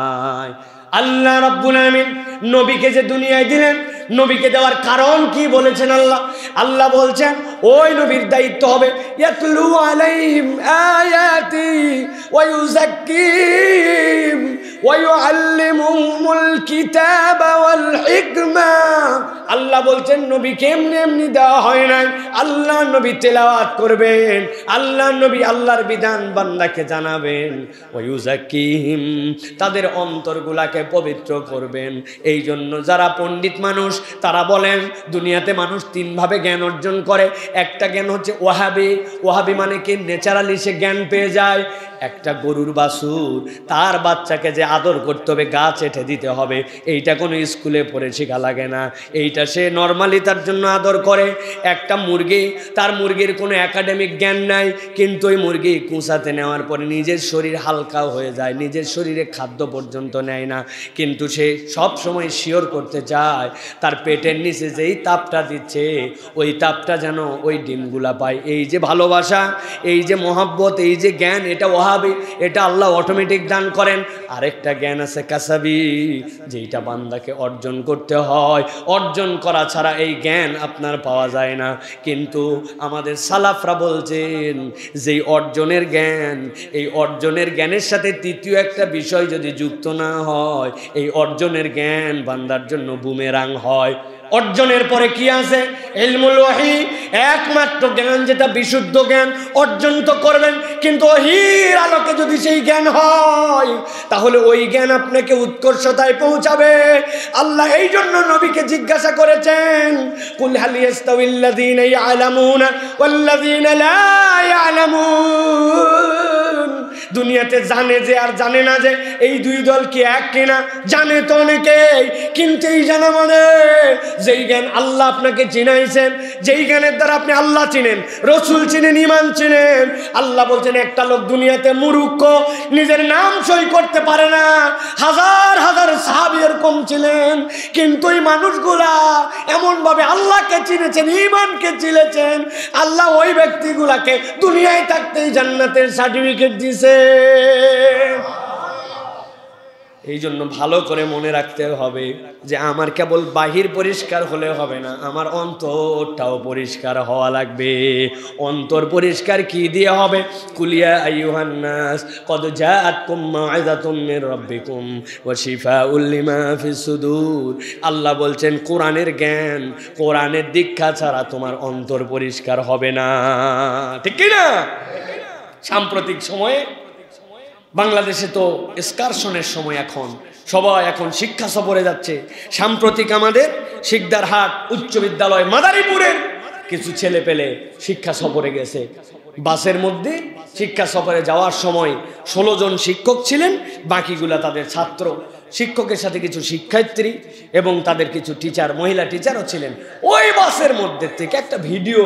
আল্লাহ রাব্বুল আমিন নবীকে যে দুনিয়ায় দিলেন, নবীকে দেওয়ার কারণ কি বলেছেন আল্লাহ? আল্লাহ বলছেন ওই নবীর দায়িত্ব হবে ইয়াতলু আলাইহিম আয়াতি ওয়া ইউযাক্কিহিম ওয়া ইউআল্লিমুহুমুল কিতাবা ওয়াল হিকমা। আল্লাহ বলছেন নবীকে এমনি এমনি দেওয়া হয় নাই। আল্লাহ নবী তেলাওয়াত করবেন, আল্লাহ নবী আল্লাহর বিধান বান্দাকে জানাবেন, ওয়া ইউযাক্কিহিম তাদের অন্তরগুলাকে পবিত্র করবেন। এই জন্য যারা পণ্ডিত মানুষ তারা বলেন দুনিয়াতে মানুষ তিনভাবে জ্ঞান অর্জন করে। একটা জ্ঞান হচ্ছে ওয়াহাবি। ওয়াহাবি মানে কি? ন্যাচারালি সে জ্ঞান পেয়ে যায়। একটা গরুর বাছুর, তার বাচ্চাকে যে আদর করতে হবে, গাছ এঁটে দিতে হবে, এইটা কোনো স্কুলে পড়ে শেখা লাগে না, এইটা সে নর্মালি তার জন্য আদর করে। একটা মুরগি, তার মুরগির কোনো একাডেমিক জ্ঞান নাই, কিন্তু ওই মুরগি কুঁচাতে নেওয়ার পরে নিজের শরীর হালকা হয়ে যায়, নিজের শরীরে খাদ্য পর্যন্ত নেয় না, কিন্তু সে সব সময় শিওর করতে চায় তার পেটের নিচে যেই তাপটা দিচ্ছে ওই তাপটা যেন ওই ডিমগুলা পায়। এই যে ভালোবাসা, এই যে মহাব্বত, এই যে জ্ঞান, এটা ওয়াহাবি, এটা আল্লাহ অটোমেটিক দান করেন। আরেকটা জ্ঞান আছে কাসাবি, যেটা বান্দাকে অর্জন করতে হয়। অর্জন করা ছাড়া এই জ্ঞান আপনার পাওয়া যায় না। কিন্তু আমাদের সালাফরা বলছেন যেই অর্জনের জ্ঞান, এই অর্জনের জ্ঞানের সাথে তৃতীয় একটা বিষয় যদি যুক্ত না হয়, এই অর্জনের জ্ঞান বান্দার জন্য বুমেরাং হয়। অর্জনের পরে কি আছে? ইলমুল ওয়াহি, একমাত্র জ্ঞান যেটা বিশুদ্ধ জ্ঞান। অর্জন তো করবেন, কিন্তু ওহির আলোকে যদি সেই জ্ঞান হয় তাহলে ওই জ্ঞান আপনাকে উৎকর্ষতায় পৌঁছাবে। আল্লাহ এই জন্য নবীকে জিজ্ঞাসা করেছেন, কুল হাল ইয়াস্তাউিল্লাযীনা ইয়ালামুনা ওয়াল্লাযীনা লা ইয়ালামুন। দুনিয়াতে জানে যে আর জানে না যে এই দুই দল কি এক কিনা? জানে তো অনেকেই, কিন্তু এই জানা মানে যেই জ্ঞান আল্লাহ আপনাকে চিনাইছেন, যেই জ্ঞানের দ্বারা আপনি আল্লাহ চিনেন, রসুল চিনেন, ইমান চিনেন। আল্লাহ বলছেন একটা লোক দুনিয়াতে মূর্খ, নিজের নাম সই করতে পারে না। হাজার হাজার সাহাবী এরকম ছিলেন, কিন্তু এই মানুষগুলা এমনভাবে আল্লাহকে চিনেছেন, ইমানকে চিনেছেন, আল্লাহ ওই ব্যক্তিগুলাকে দুনিয়ায় থাকতেই জান্নাতের সার্টিফিকেট দিয়েছে। এই জন্য ভালো করে মনে রাখতে হবে যে আমার কেবল বাহির পরিষ্কার হলে হবে না, আমার অন্তরটাও পরিষ্কার হওয়া লাগবে। অন্তর পরিষ্কার কি দিয়ে হবে? কুলিয়া আইয়ুহান নাস কদ জাআতকুম মাউইযাতুম মির রাব্বিকুম ওয়া শিফাউল লিমা ফিস সুদূর। আল্লাহ বলছেন কোরআনের জ্ঞান, কোরআনের দীক্ষা ছাড়া তোমার অন্তর পরিষ্কার হবে না। ঠিক কি না? সাম্প্রতিক সময়ে বাংলাদেশে তো এক্সকারশনের সময়, এখন সবাই এখন শিক্ষা সফরে যাচ্ছে। সাম্প্রতিক আমাদের শিকদারহাট উচ্চ বিদ্যালয় মাদারীপুরের কিছু ছেলে পেলে শিক্ষা সফরে গেছে। বাসের মধ্যে শিক্ষা সফরে যাওয়ার সময় ষোলো জন শিক্ষক ছিলেন, বাকিগুলা তাদের ছাত্র। শিক্ষকের সাথে কিছু শিক্ষার্থী এবং তাদের কিছু টিচার, মহিলা টিচারও ছিলেন। ওই বাসের মধ্যে থেকে একটা ভিডিও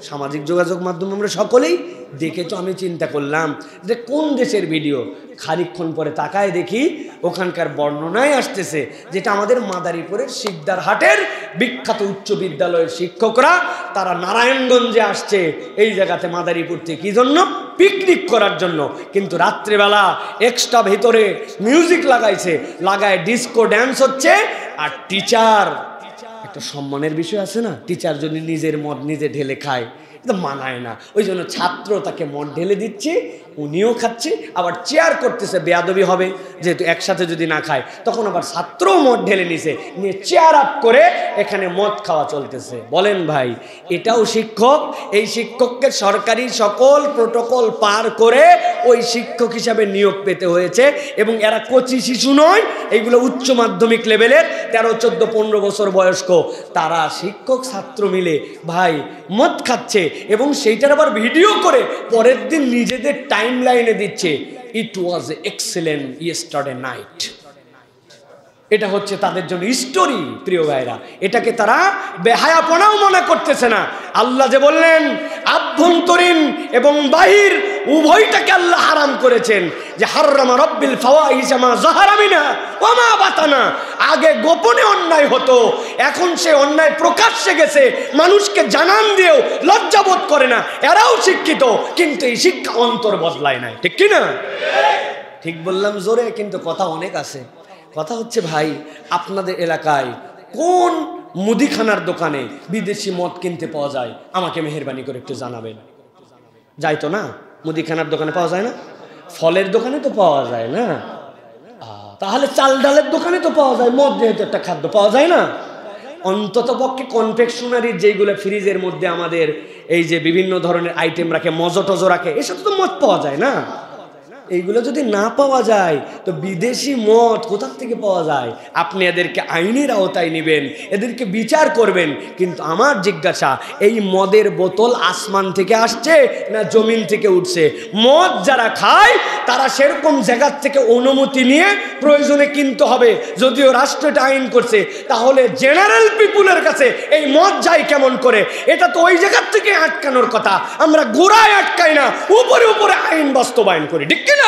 সামাজিক যোগাযোগ মাধ্যম আমরা সকলেই দেখে, তো আমি চিন্তা করলাম যে কোন দেশের ভিডিও। খানিকক্ষণ পরে তাকায় দেখি ওখানকার বর্ণনায় আসতেছে যেটা আমাদের মাদারীপুরের শিকদারহাটের বিখ্যাত উচ্চ বিদ্যালয়ের শিক্ষকরা তারা নারায়ণগঞ্জে আসছে এই জায়গাতে মাদারীপুর থেকে কি জন্য, পিকনিক করার জন্য। কিন্তু রাত্রেবেলা এক্সট্রা ভিতরে মিউজিক লাগাইছে, লাগায় ডিস্কো ড্যান্স হচ্ছে। আর টিচার, একটা সম্মানের বিষয় আছে না, টিচার যদি নিজের মদ নিজে ঢেলে খায় এটা মানায় না। ওই জন্য ছাত্র তাকে মদ ঢেলে দিচ্ছে, উনিও খাচ্ছে, আবার চেয়ার করতেছে, বেয়াদবি হবে যেহেতু একসাথে যদি না খায়। তখন আবার ছাত্রও মদ ঢেলে নিছে, নিয়ে চেয়ার আপ করে এখানে মদ খাওয়া চলতেছে। বলেন ভাই, এটাও শিক্ষক? এই শিক্ষককে সরকারি সকল প্রোটোকল পার করে ওই শিক্ষক হিসাবে নিয়োগ পেতে হয়েছে। এবং এরা কচি শিশু নয়, এইগুলো উচ্চ মাধ্যমিক লেভেলের তেরো চোদ্দ পনেরো বছর বয়স্ক। তারা শিক্ষক ছাত্র মিলে ভাই মদ খাচ্ছে এবং সেইটার আবার ভিডিও করে পরের দিন নিজেদের টাইম লাইনে দিচ্ছে, it was excellent yesterday night. এটা হচ্ছে তাদের জন্য স্টোরি। প্রিয় ভাইরা, এটাকে তারা বেহায়াপনাও মনে করতেছে না। আল্লাহ যে বললেন আভ্যন্তরীণ এবং বাহির উভয়টাকে আল্লাহ হারাম করেছেন, যে হাররামা রাব্বিল ফাওয়াহিশা মা যাহারা মিনহা ওয়া মা বাতানা। আগে গোপনে অন্যায় হতো, এখন সে অন্যায় প্রকাশ্যে গেছে, মানুষকে জানান দিয়েও লজ্জাবোধ করে না। এরাও শিক্ষিত, কিন্তু এই শিক্ষা অন্তর বদলায় নাই। ঠিক কি না? ঠিক বললাম জোরে, কিন্তু কথা অনেক আছে। কথা হচ্ছে ভাই, আপনাদের এলাকায় কোন মুদিখানার দোকানে বিদেশি মদ কিনতে পাওয়া যায়? আমাকে মেহেরবানি করে একটু জানাবেন। যাই তো না, মুদিখানার দোকানে পাওয়া যায় না? ফলের দোকানে তো পাওয়া যায় না? তাহলে চাল ডালের দোকানে তো পাওয়া যায়, মদ যেহেতু একটা খাদ্য, পাওয়া যায় না? অন্তত পক্ষে কনফেকশনারির যেগুলো ফ্রিজের মধ্যে আমাদের এই যে বিভিন্ন ধরনের আইটেম রাখে, মজো টজো রাখে, এসব তো মদ পাওয়া যায় না? এইগুলো যদি না পাওয়া যায় তো বিদেশি মদ কোথা থেকে পাওয়া যায়? আপনি এদেরকে আইনের আওতায় নেবেন, এদেরকে বিচার করবেন। কিন্তু আমার জিজ্ঞাসা, এই মদের বোতল আসমান থেকে আসছে না জমিন থেকে উঠছে? মদ যারা খায় তারা সেরকম জায়গার থেকে অনুমতি নিয়ে প্রয়োজনে কিনতে হবে। যদিও রাষ্ট্র এটা আইন করছে, তাহলে জেনারেল পিপুলের কাছে এই মদ যায় কেমন করে? এটা তো ওই জায়গার থেকে আটকানোর কথা। আমরা গোড়ায় আটকাই না, উপরে উপরে আইন বাস্তবায়ন করি। ঠিক কিনা?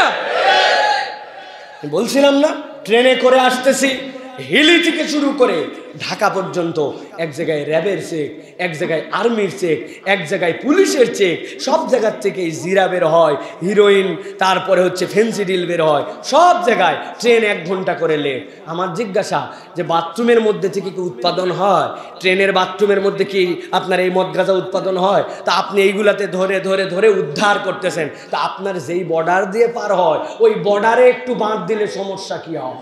বলছিলাম না, ট্রেনে করে আসতেছি, হিলি থেকে শুরু করে ঢাকা পর্যন্ত এক জায়গায় র্যাবের চেক, এক জায়গায় আর্মির চেক, এক জায়গায় পুলিশের চেক, সব জায়গার থেকে জিরা বের হয়, হিরোইন, তারপরে হচ্ছে ফেন্সিডিল বের হয়, সব জায়গায়। ট্রেন এক ঘন্টা করে লেট। আমার জিজ্ঞাসা যে বাথরুমের মধ্যে থেকে কি উৎপাদন হয়? ট্রেনের বাথরুমের মধ্যে কি আপনার এই মদ গাঁজা উৎপাদন হয়? তা আপনি এইগুলাতে ধরে ধরে ধরে উদ্ধার করতেছেন। তা আপনার যেই বর্ডার দিয়ে পার হয়, ওই বর্ডারে একটু বাঁধ দিলে সমস্যা কি হয়?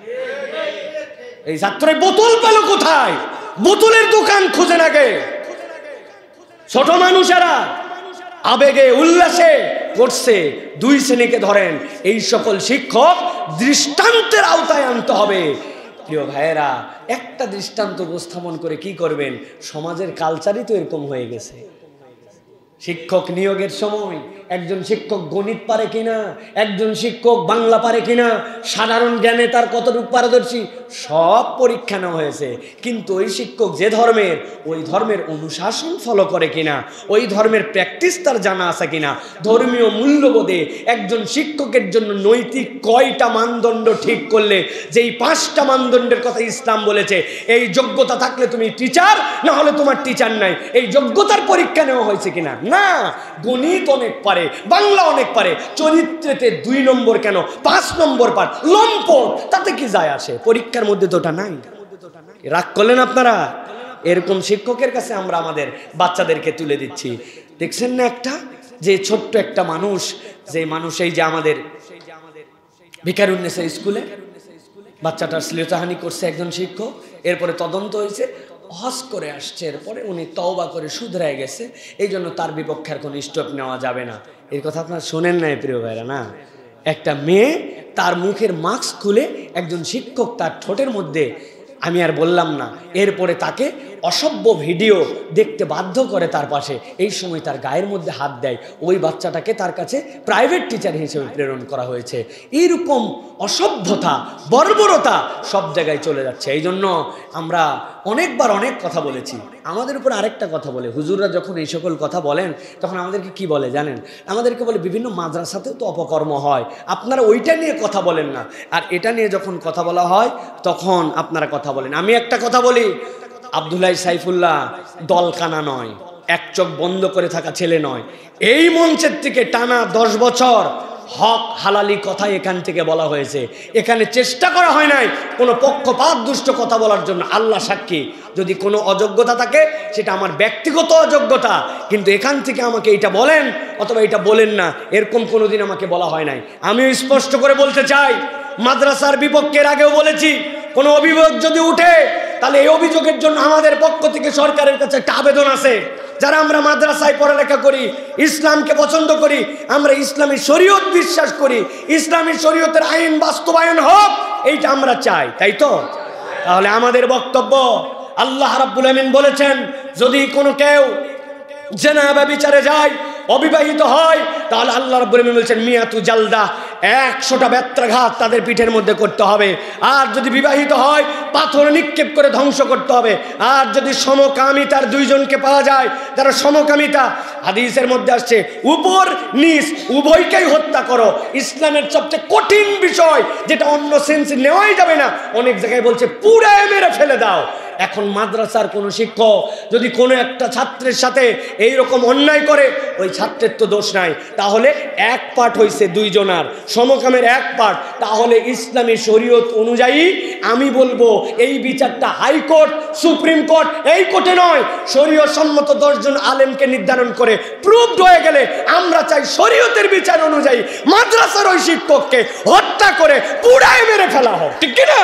এই ছাত্রের বোতল পেল কোথায়? বোতলের দোকান খুঁজে নাগে। ছোট মানুষেরা আবেগে উল্লাসে করছে। দুই শ্রেণীকে ধরেন, এই সকল শিক্ষক দৃষ্টান্তের আওতায় আনতে হবে। প্রিয় ভাইয়েরা, একটা দৃষ্টান্ত উপস্থাপন করে কি করবেন? সমাজের কালচারই তো এরকম হয়ে গেছে। শিক্ষক নিয়োগের সময় একজন শিক্ষক গণিত পারে কিনা, একজন শিক্ষক বাংলা পারে কিনা, সাধারণ জ্ঞানে তার কতটুকু পারদর্শী, সব পরীক্ষা নেওয়া হয়েছে। কিন্তু ওই শিক্ষক যে ধর্মের, ওই ধর্মের অনুশাসন ফলো করে কিনা, ওই ধর্মের প্র্যাকটিস তার জানা আছে কিনা, ধর্মীয় মূল্যবোধে একজন শিক্ষকের জন্য নৈতিক কয়টা মানদণ্ড ঠিক করলে, যেই পাঁচটা মানদণ্ডের কথা ইসলাম বলেছে, এই যোগ্যতা থাকলে তুমি টিচার, না হলে তোমার টিচার নাই, এই যোগ্যতার পরীক্ষা নেওয়া হয়েছে কিনা? না। গণিত অনেক পারে, বাংলা অনেক পারে, চরিত্রেতে দুই নম্বর কেন পাঁচ নম্বর পার, লম্পট, তাতে কি যায় আসে? পরীক্ষার মধ্যে তো ওটা নাই। রাগ করলেন আপনারা? এরকম শিক্ষকের কাছে আমরা আমাদের বাচ্চাদেরকে তুলে দিচ্ছি। দেখছেন না একটা যে ছোট্ট একটা মানুষ, যে মানুষ এই যে আমাদের ভিকারুন্নেসা স্কুলে বাচ্চাটার শ্লীলতাহানি করছে একজন শিক্ষক, এরপরে তদন্ত হয়েছে, হজ করে আসছে, এরপরে উনি তওবা করে শুধরায় গেছে, এই জন্য তার বিপক্ষে আর কোনো স্টেপ নেওয়া যাবে না। এর কথা আপনারা শোনেন নাই প্রিয় ভাইরা? না, একটা মেয়ে তার মুখের মাস্ক খুলে একজন শিক্ষক তার ঠোঁটের মধ্যে, আমি আর বললাম না, এরপরে তাকে অসভ্য ভিডিও দেখতে বাধ্য করে তার পাশে, এই সময় তার গায়ের মধ্যে হাত দেয়, ওই বাচ্চাটাকে তার কাছে প্রাইভেট টিচার হিসেবে প্রেরণ করা হয়েছে। এইরকম অসভ্যতা, বর্বরতা সব জায়গায় চলে যাচ্ছে। এই জন্য আমরা অনেকবার অনেক কথা বলেছি। আমাদের উপর আরেকটা কথা বলে, হুজুররা যখন এই সকল কথা বলেন তখন আমাদেরকে কি বলে জানেন? আমাদেরকে বলে বিভিন্ন মাদ্রাসাতেও তো অপকর্ম হয়, আপনারা ওইটা নিয়ে কথা বলেন না, আর এটা নিয়ে যখন কথা বলা হয় তখন আপনারা কথা বলেন। আমি একটা কথা বলি, আব্দুল্লাহ সাইফুল্লাহ দলকানা নয়, এক চোখ বন্ধ করে থাকা ছেলে নয়। এই মঞ্চের থেকে টানা দশ বছর হক হালালি কথা এখান থেকে বলা হয়েছে। এখানে চেষ্টা করা হয় নাই কোনো পক্ষপাত দুষ্ট কথা বলার জন্য। আল্লাহ সাক্ষী, যদি কোনো অযোগ্যতা থাকে সেটা আমার ব্যক্তিগত অযোগ্যতা, কিন্তু এখান থেকে আমাকে এটা বলেন অথবা এটা বলেন না, এরকম কোনোদিন আমাকে বলা হয় নাই। আমিও স্পষ্ট করে বলতে চাই, মাদ্রাসার বিপক্ষের আগেও বলেছি, কোনো অভিযোগ যদি উঠে তাহলে এই অভিযোগের জন্য আমাদের পক্ষ থেকে সরকারের কাছে একটা আবেদন আছে। যারা আমরা মাদ্রাসায় পড়ালেখা করি, ইসলামকে পছন্দ করি, আমরা ইসলামী শরীয়ত বিশ্বাস করি, ইসলামী শরীয়তের আইন বাস্তবায়ন হোক, এইটা আমরা চাই, তাই তো? তাহলে আমাদের বক্তব্য, আল্লাহ রাব্বুল আমিন বলেছেন, যদি কোনো কেউ জেনা বা বিচারে যায়, অবিবাহিত হয়, তাহলে আল্লাহ রাব্বুল আমিন বলেছেন মিয়াতু জালদা, একশোটা বেত্রাঘাত তাদের পিঠের মধ্যে করতে হবে। আর যদি বিবাহিত হয়, পাথর নিক্ষেপ করে ধ্বংস করতে হবে। আর যদি সমকামিতার দুইজনকে পাওয়া যায়, যারা সমকামিতা, হাদিসের মধ্যে আসছে উপর নিচ উভয়কেই হত্যা করো। ইসলামের সবচেয়ে কঠিন বিষয়, যেটা অন্য সেন্সে নেওয়াই যাবে না, অনেক জায়গায় বলছে পুরাই মেরে ফেলে দাও। এখন মাদ্রাসার কোনো শিক্ষক যদি কোনো একটা ছাত্রের সাথে এই রকম অন্যায় করে, ওই ছাত্রের তো দোষ নাই, তাহলে এক পাঠ হয়েছে দুইজনার, সমকামের এক পাঠ, তাহলে ইসলামী শরীয়ত অনুযায়ী আমি বলবো এই বিচারটা হাইকোর্ট, সুপ্রিম কোর্ট, এই কোর্টে নয়, শরীয়ত সম্মত দশজন আলেমকে নির্ধারণ করে প্রুভড হয়ে গেলে আমরা চাই শরীয়তের বিচার অনুযায়ী মাদ্রাসার ওই শিক্ষককে হত্যা করে পুড়ায় মেরে ফেলা হোক, ঠিক কিনা?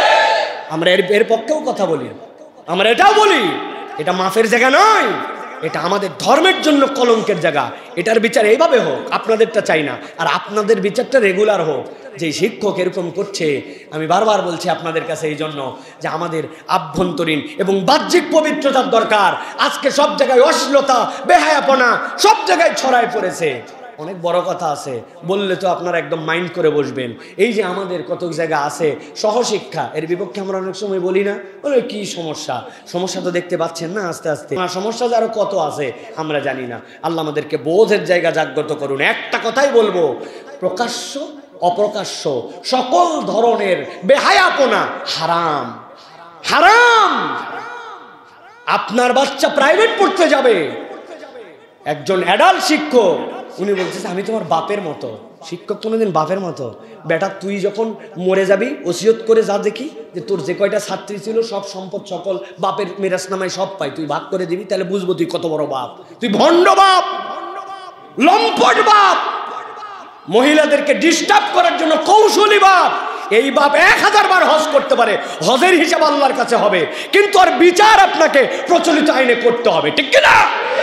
আমরা এর এর পক্ষেও কথা বলি, আমরা এটাও বলি, এটা মাফের জায়গা নয়, এটা আমাদের ধর্মের জন্য কলঙ্কের জায়গা। এটার বিচার এইভাবে হোক, আপনাদেরটা চাই না, আর আপনাদের বিচারটা রেগুলার হোক। যে শিক্ষক এরকম করছে, আমি বারবার বলছি আপনাদের কাছে এই জন্য যে আমাদের আভ্যন্তরীণ এবং বাহ্যিক পবিত্রতার দরকার। আজকে সব জায়গায় অশ্লীলতা, বেহায়াপনা সব জায়গায় ছড়ায় পড়েছে। অনেক বড় কথা আছে, বললে তো আপনারা একদম মাইন্ড করে বসবেন। এই যে আমাদের কত জায়গা আছে সহশিক্ষা, এর বিপক্ষে আমরা অনেক সময় বলি না, বলে কি সমস্যা, সমস্যা তো দেখতে পাচ্ছেন না, আস্তে আস্তে সমস্যা যে আরো কত আছে আমরা জানি না। আল্লাহ আমাদেরকে বোধের জায়গা জাগ্রত করুন। একটা কথাই বলবো, প্রকাশ্য অপ্রকাশ্য সকল ধরনের বেহায়াপনা হারাম, হারাম। আপনার বাচ্চা প্রাইভেট পড়তে যাবে, একজন অ্যাডাল্ট শিক্ষক উনি বলতেছে আমি তোমার বাপের মতো। শিক্ষক কোনোদিন বাপের মতো? বেটা তুই যখন মরে যাবি ওসিয়ত করে যা, দেখি যে তোর যে কয়টা ছাত্রী ছিল সব সম্পদ সকল বাপের মিরাস নামায় সব পাই, তুই ভাগ করে দিবি, তাহলে বুঝবো তুই কত বড় বাপ। তুই ভণ্ড বাপ, লম্পট বাপ, মহিলাদেরকে ডিস্টার্ব করার জন্য কৌশলী বাপ। এই বাপ এক হাজার বার হজ করতে পারে, হজের হিসাব আল্লাহর কাছে হবে, কিন্তু আর বিচার আপনাকে প্রচলিত আইনে করতে হবে, ঠিক কিনা?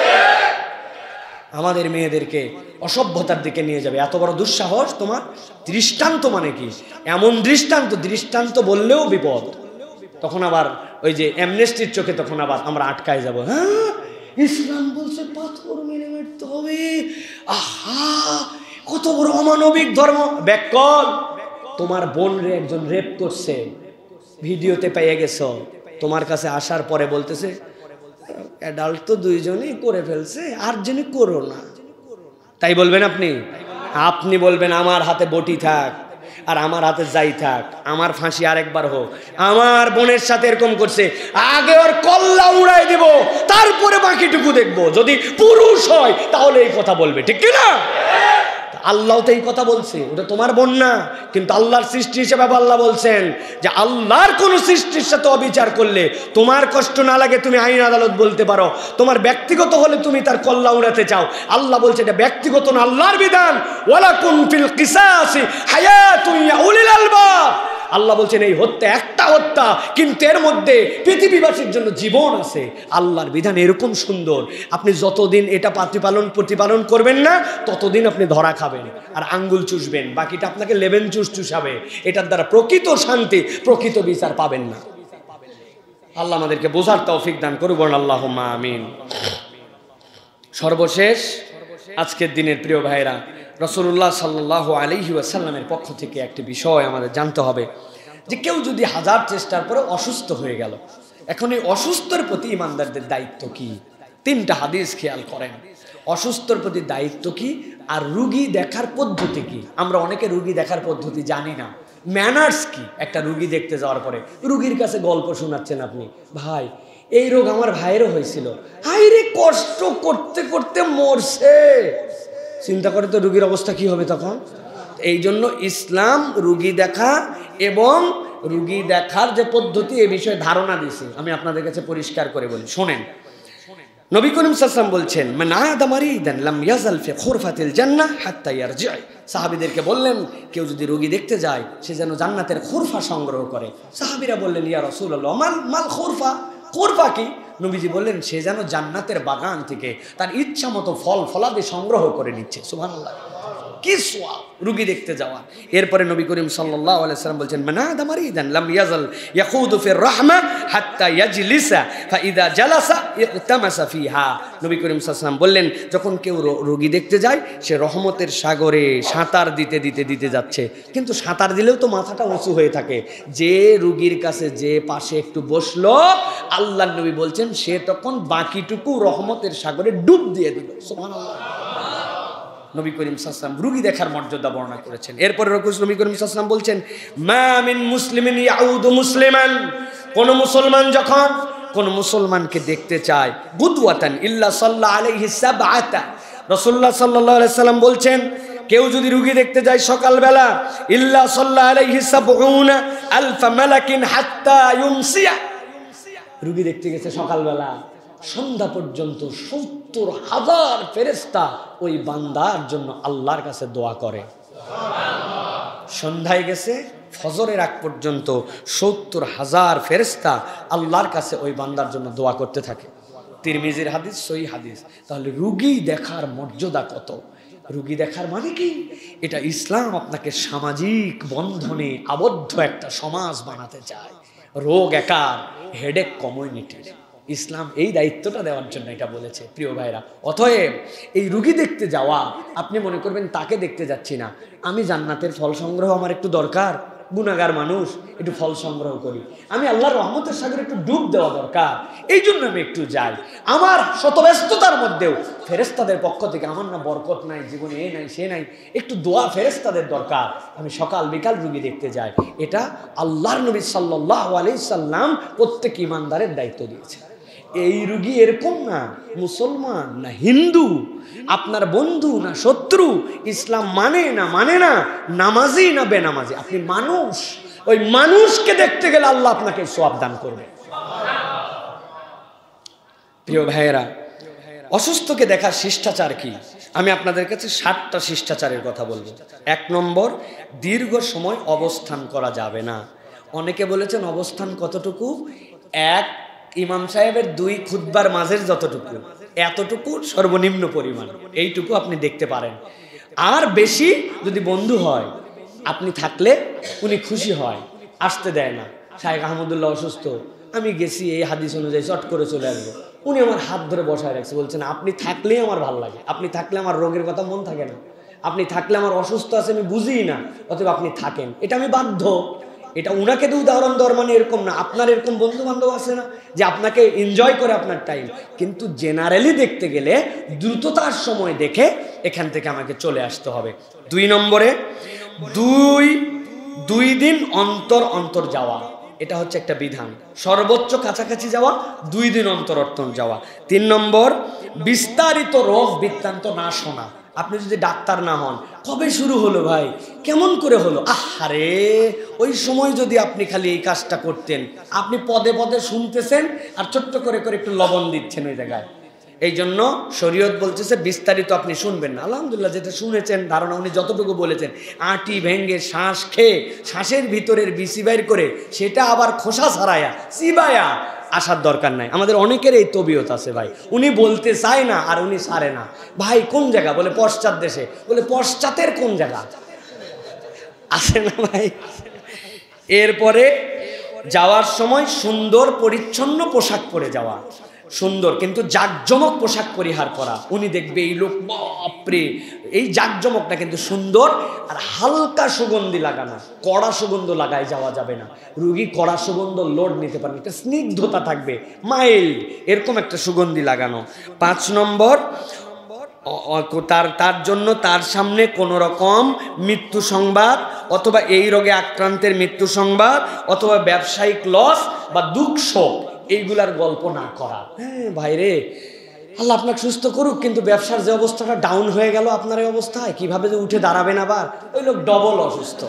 আমাদের মেয়েদেরকে অসভ্যতার দিকে নিয়ে যাবে, এত বড় দুঃসাহস তোমার? দৃষ্টান্ত মানে কি? এমন দৃষ্টান্ত, দৃষ্টান্ত বললেও বিপদ। তখন আবার ওই যে অ্যামনেস্টির চোখে তখন আবার আমরা আটকায় যাব। হ্যাঁ, ইসলাম বলছে পাথর মেরে মারতে হবে, আহা কত বড় অমানবিক ধর্ম। ব্যাকল, তোমার বোন রে একজন রেপ করছে, ভিডিওতে পেয়ে গেছো, তোমার কাছে আসার পরে বলতেছে অ্যাডাল্ট তো দুইজনই করে ফেলছে, আর জন্য করো না। তাই বলবেন আপনি? আপনি বলবেন আমার হাতে বটি থাক আর আমার হাতে যাই থাক, আমার ফাঁসি আরেকবার হোক। আমার বোনের সাথে এরকম করছে, আগে ওর কল্লা উড়াই দেব, তারপরে বাকিটুকু দেখবো। যদি পুরুষ হয় তাহলে এই কথা বলবে, ঠিক কিনা? আল্লাহ তো এই কথা বলছে, ওটা তোমার বোন না, কিন্তু আল্লাহর সৃষ্টি হিসেবে আল্লাহ বলছেন যে আল্লাহর কোন সৃষ্টির সাথে অবিচার করলে তোমার কষ্ট না লাগে তুমি আইন আদালত বলতে পারো, তোমার ব্যক্তিগত হলে তুমি তার কল্লা উড়াতে চাও। আল্লাহ বলছে এটা ব্যক্তিগত না, আল্লাহর বিধান। ওয়ালাকুম ফিল কিসাসি হায়াতুন ইয়া উলিল আলবাব। আল্লাহ বলছেন এই হত্যা একটা হত্যা, কিন্তু এর মধ্যে পৃথিবীবাসীর জন্য জীবন আছে। আল্লাহর বিধান এরকম সুন্দর, আপনি যতদিন এটা প্রতিপালন প্রতিপালন করবেন না ততদিন আপনি ধরা খাবেন আর আঙ্গুল চুষবেন, বাকিটা আপনাকে লেবেন চুষ চুষাবে। এটার দ্বারা প্রকৃত শান্তি, প্রকৃত বিচার পাবেন না। আল্লাহ আমাদেরকে বোঝার তৌফিক দান করুন, আল্লাহুম্মা আমিন। সর্বশেষ আজকের দিনের প্রিয় ভাইরা, রাসূলুল্লাহ সাল্লাল্লাহু আলাইহি ওয়াসাল্লামের পক্ষ থেকে একটি বিষয় আমাদের জানতে হবে যে কেউ যদি হাজার চেষ্টার পরে অসুস্থ হয়ে গেল, এখন এই অসুস্থর প্রতি ইমানদারদের দায়িত্ব কি? তিনটা হাদিস খেয়াল করেন। অসুস্থর প্রতি দায়িত্ব কি, আর রুগী দেখার পদ্ধতি কি? আমরা অনেকে রুগী দেখার পদ্ধতি জানি না। ম্যানার্স কি? একটা রুগী দেখতে যাওয়ার পরে রুগীর কাছে গল্প শোনাচ্ছেন আপনি, ভাই এই রোগ আমার ভাইয়েরও হয়েছিল, হাইরে কষ্ট করতে করতে মরছে। চিন্তা করে তো রুগীর অবস্থা কি হবে তখন। এই জন্য ইসলাম রুগী দেখা এবং রুগী দেখার যে পদ্ধতি এ বিষয়ে ধারণা দিয়েছে। আমি আপনাদের কাছে পরিষ্কার করে বলি, শোনেন। নবী করিম সাল্লাল্লাহু আলাইহি ওয়াসাল্লাম বলছেন, মান আদা মারিদান লাম ইয়াজাল ফি খুরফাতিল জান্নাহ হাত্তা ইয়ারজি। সাহাবীদেরকে বললেন, কেউ যদি রোগী দেখতে যায় সে যেন জান্নাতের খুরফা সংগ্রহ করে। সাহাবীরা বললেন, ইয়া রাসূলুল্লাহ মাল মাল খুরফা, খুরফা কি? নবীজি বললেন, সে যেন জান্নাতের বাগান থেকে তার ইচ্ছা মতো ফল ফলাদি সংগ্রহ করে নিচ্ছে। সুবহানাল্লাহ, কি সওয়াব রোগী দেখতে যাওয়া। এরপরে নবী করিম সাল্লাল্লাহু আলাইহি ওয়াসাল্লাম বলছেন, মান আদা মারিদান লাম ইয়াজাল ইয়াখুদু ফির রাহমা হাত্তা ইয়াজলিসা ফাইদা জালাসা ইতামাসা ফিহা। নবী করিম সাল্লাল্লাহু আলাইহি ওয়াসাল্লাম বললেন, যখন কেউ রোগী দেখতে যায় সে রহমতের সাগরে সাঁতার দিতে দিতে দিতে যাচ্ছে, কিন্তু সাঁতার দিলেও তো মাথাটা উঁচু হয়ে থাকে। যে রোগীর কাছে যে পাশে একটু বসলো, আল্লাহর নবী বলছেন সে তখন বাকিটুকু রহমতের সাগরে ডুব দিয়ে দিল। সুবহানাল্লাহ। নবী করিম সাল্লাল্লাহু আলাইহি ওয়াসাল্লাম রুগী দেখার মর্যাদা বর্ণনা করেছেন। এরপরে নবী করিম সাল্লাল্লাহু আলাইহি ওয়াসাল্লাম বলছেন, মা মিন মুসলিমিন ইয়াউদু মুসলিমান, কোন মুসলমান যখন কোন মুসলমানকে দেখতে চায়, গুদওয়াতান ইল্লা সাল্লা আলাইহি সাবআতা। রাসূলুল্লাহ সাল্লাল্লাহু আলাইহি ওয়াসাল্লাম বলছেন, কেউ যদি রুগী দেখতে যায় সকালবেলা, ইল্লা সাল্লা আলাইহি সাবউনা আলফা মালাকিন হাত্তা ইউমসিয়া। রুগী দেখতে গেছে সকালবেলা, সন্ধ্যা পর্যন্ত সত্তর হাজার ফেরেশতা ওই বান্দার জন্য আল্লাহর কাছে দোয়া করে। সন্ধ্যায় গেছে, ফজরের আগ পর্যন্ত সত্তর হাজার ফেরেশতা আল্লাহর কাছে ওই বান্দার জন্য দোয়া করতে থাকে। তিরমিজির হাদিস, সহিহ হাদিস। তাহলে রুগী দেখার মর্যাদা কত! রুগী দেখার মানে কি? এটা ইসলাম আপনাকে সামাজিক বন্ধনে আবদ্ধ একটা সমাজ বানাতে চায়। রোগ একার, হেডেক কমিউনিটির। ইসলাম এই দায়িত্বটা দেওয়ার জন্য এটা বলেছে। প্রিয় ভাইরা, অতএব এই রুগী দেখতে যাওয়া, আপনি মনে করবেন তাকে দেখতে যাচ্ছি না, আমি জান্নাতের ফল সংগ্রহ আমার একটু দরকার, গুনাহগার মানুষ, একটু ফল সংগ্রহ করি, আমি আল্লাহর রহমতের সাগরে একটু ডুব দেওয়া দরকার, এই জন্য আমি একটু যাই। আমার শত ব্যস্ততার মধ্যেও ফেরেশতাদের পক্ষ থেকে, আমার না বরকত নাই জীবনে, এ নাই সে নাই, একটু দোয়া ফেরেশতাদের দরকার, আমি সকাল বিকাল রুগী দেখতে যাই। এটা আল্লাহর নবী সাল্লাল্লাহু আলাইহি সাল্লাম প্রত্যেক ইমানদারের দায়িত্ব দিয়েছে। এই রুগী এরকম না মুসলমান না হিন্দু, আপনার বন্ধু না শত্রু, ইসলাম মানে না মানে না, নামাজি না বেনামাজি, আপনি মানুষ। ওই মানুষকে দেখতে গেলে আল্লাহ আপনাকে সওয়াব দান করবে। প্রিয় ভাইয়েরা, অসুস্থকে দেখার শিষ্টাচার কি? আমি আপনাদের কাছে সাতটা শিষ্টাচারের কথা বলবো। এক নম্বর, দীর্ঘ সময় অবস্থান করা যাবে না। অনেকে বলেছেন অবস্থান কতটুকু? এক ইমাম সাহেবের দুই খুতবার মাঝের যতটুকু, এতটুকু সর্বনিম্ন পরিমাণ, এইটুকু আপনি দেখতে পারেন। আর বেশি যদি বন্ধু হয়, আপনি থাকলে উনি খুশি হয়, আসতে দেয় না। শাইখ আহমদুল্লাহ অসুস্থ, আমি গেছি এই হাদিস অনুযায়ী চট করে চলে আসবো, উনি আমার হাত ধরে বসায় রাখছে, বলছেন আপনি থাকলেই আমার ভালো লাগে, আপনি থাকলে আমার রোগের কথা মন থাকে না, আপনি থাকলে আমার অসুস্থ আছে আমি বুঝিই না, অতএব আপনি থাকেন, এটা আমি বাধ্য। এটা উনাকে তো উদাহরণ দেওয়ার মানে এরকম না, আপনার এরকম বন্ধু বান্ধব আছে না যে আপনাকে এনজয় করে আপনার টাইম, কিন্তু জেনারেলি দেখতে গেলে দ্রুততার সময় দেখে এখান থেকে আমাকে চলে আসতে হবে। দুই নম্বরে, দুই দুই দিন অন্তর অন্তর যাওয়া, এটা হচ্ছে একটা বিধান। সর্বোচ্চ কাছাকাছি যাওয়া, দুই দিন অন্তর অন্তর যাওয়া। তিন নম্বর, বিস্তারিত রোগ বৃত্তান্ত না শোনা। আপনি যদি ডাক্তার না হন, কবে শুরু হলো ভাই, কেমন করে হলো, আহারে ওই সময় যদি আপনি খালি এই কাজটা করতেন। আপনি পদে পদে শুনতেছেন আর ছোট্ট করে করে একটু লবণ দিচ্ছেন ওই জায়গায়। এই জন্য শরীয়ত বলতেছে বিস্তারিত আপনি শুনবেন না। আলহামদুলিল্লাহ, যেটা শুনেছেন ধারণা, উনি যতটুকু বলেছেন, আটি ভেঙ্গে শ্বাস খেয়ে শ্বাসের ভিতরের বিসি বাইর করে সেটা আবার খোসা ছাড়ায়া চিবায়া আসার দরকার নাই। আমাদের অনেকের এই তবিয়ত আছে ভাই, উনি বলতে চায় না আর উনি সারে না। ভাই কোন জায়গা? বলে পশ্চাৎ দেশে। বলে পশ্চাতের কোন জায়গা আছে না ভাই? এরপরে যাওয়ার সময় সুন্দর পরিচ্ছন্ন পোশাক পরে যাওয়া, সুন্দর কিন্তু জাকজমক পোশাক পরিহার করা। উনি দেখবে এই লোক বাপরে, এই জাকজমকটা কিন্তু সুন্দর আর হালকা সুগন্ধি লাগানো, কড়া সুগন্ধ লাগায় যাওয়া যাবে না। রুগী কড়া সুগন্ধ লোড নিতে পারবে, একটা স্নিগ্ধতা থাকবে, মাইল্ড এরকম একটা সুগন্ধি লাগানো। পাঁচ নম্বর, তার তার জন্য তার সামনে কোনো রকম মৃত্যু সংবাদ অথবা এই রোগে আক্রান্তের মৃত্যু সংবাদ অথবা ব্যবসায়িক লস বা দুঃখ শোক এইগুলার গল্প না করা। হ্যাঁ ভাইরে, আল্লাহ আপনাকে সুস্থ করুক, কিন্তু ব্যবসার যে অবস্থাটা ডাউন হয়ে গেল আপনার এই অবস্থায়, কিভাবে যে উঠে দাঁড়াবেন আবার, ওই লোক ডবল অসুস্থ,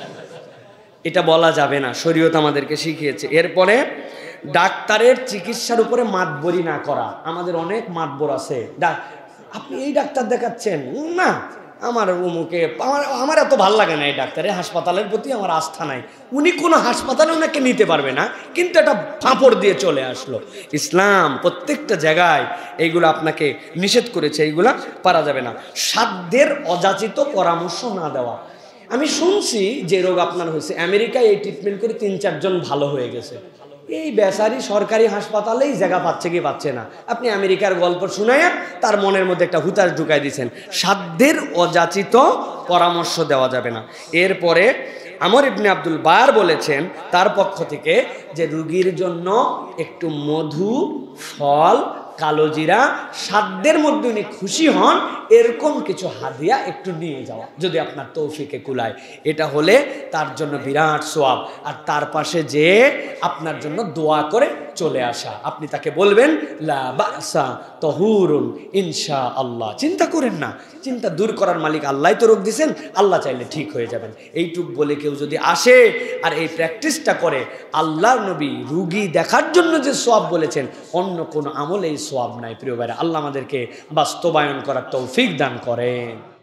এটা বলা যাবে না, শরীয়ত আমাদেরকে শিখিয়েছে। এরপরে ডাক্তারের চিকিৎসার উপরে মাতবরি না করা। আমাদের অনেক মাতবর আছে, আপনি এই ডাক্তার দেখাচ্ছেন না, আমার উমুকে আমার আমার এত ভাল লাগে না এই ডাক্তারের, হাসপাতালের প্রতি আমার আস্থা নাই। উনি কোনো হাসপাতালে ওনাকে নিতে পারবে না, কিন্তু একটা ফাঁপড় দিয়ে চলে আসলো। ইসলাম প্রত্যেকটা জায়গায় এইগুলো আপনাকে নিষেধ করেছে, এইগুলা পারা যাবে না। সাধ্যের অযাচিত পরামর্শ না দেওয়া। আমি শুনছি যে রোগ আপনার হয়েছে, আমেরিকায় এই ট্রিটমেন্ট করে তিন চারজন ভালো হয়ে গেছে। এই বেচারি সরকারি হাসপাতালেই জায়গা পাচ্ছে কি পাচ্ছে না, আপনি আমেরিকার গল্প শুনাইয়া তার মনের মধ্যে একটা হুতাশ ঢুকাই দিয়েছেন। সাধ্যের অযাচিত পরামর্শ দেওয়া যাবে না। এরপরে আমর ইবনে আব্দুল বার বলেছেন তার পক্ষ থেকে যে রুগীর জন্য একটু মধু, ফল, কালোজিরা, সাধ্যের মধ্যে উনি খুশি হন এরকম কিছু হাদিয়া একটু নিয়ে যাওয়া, যদি আপনার তৌফিকে কুলায়। এটা হলে তার জন্য বিরাট সওয়াব। আর তার পাশে যে আপনার জন্য দোয়া করে চলে আসা, আপনি তাকে বলবেন লা বাসা তহুরুন ইনশাআল্লাহ। চিন্তা করেন না, চিন্তা দূর করার মালিক আল্লাহ তো রোগ দিয়েছেন, আল্লাহ চাইলে ঠিক হয়ে যাবেন। এইটুক বলে কেউ যদি আসে আর এই প্র্যাকটিসটা করে, আল্লাহর নবী রুগী দেখার জন্য যে সওয়াব বলেছেন অন্য কোনো আমলে এই সওয়াব নাই। প্রিয় ভাইরা, আল্লাহ আমাদেরকে বাস্তবায়ন করার তৌফিক দান করেন।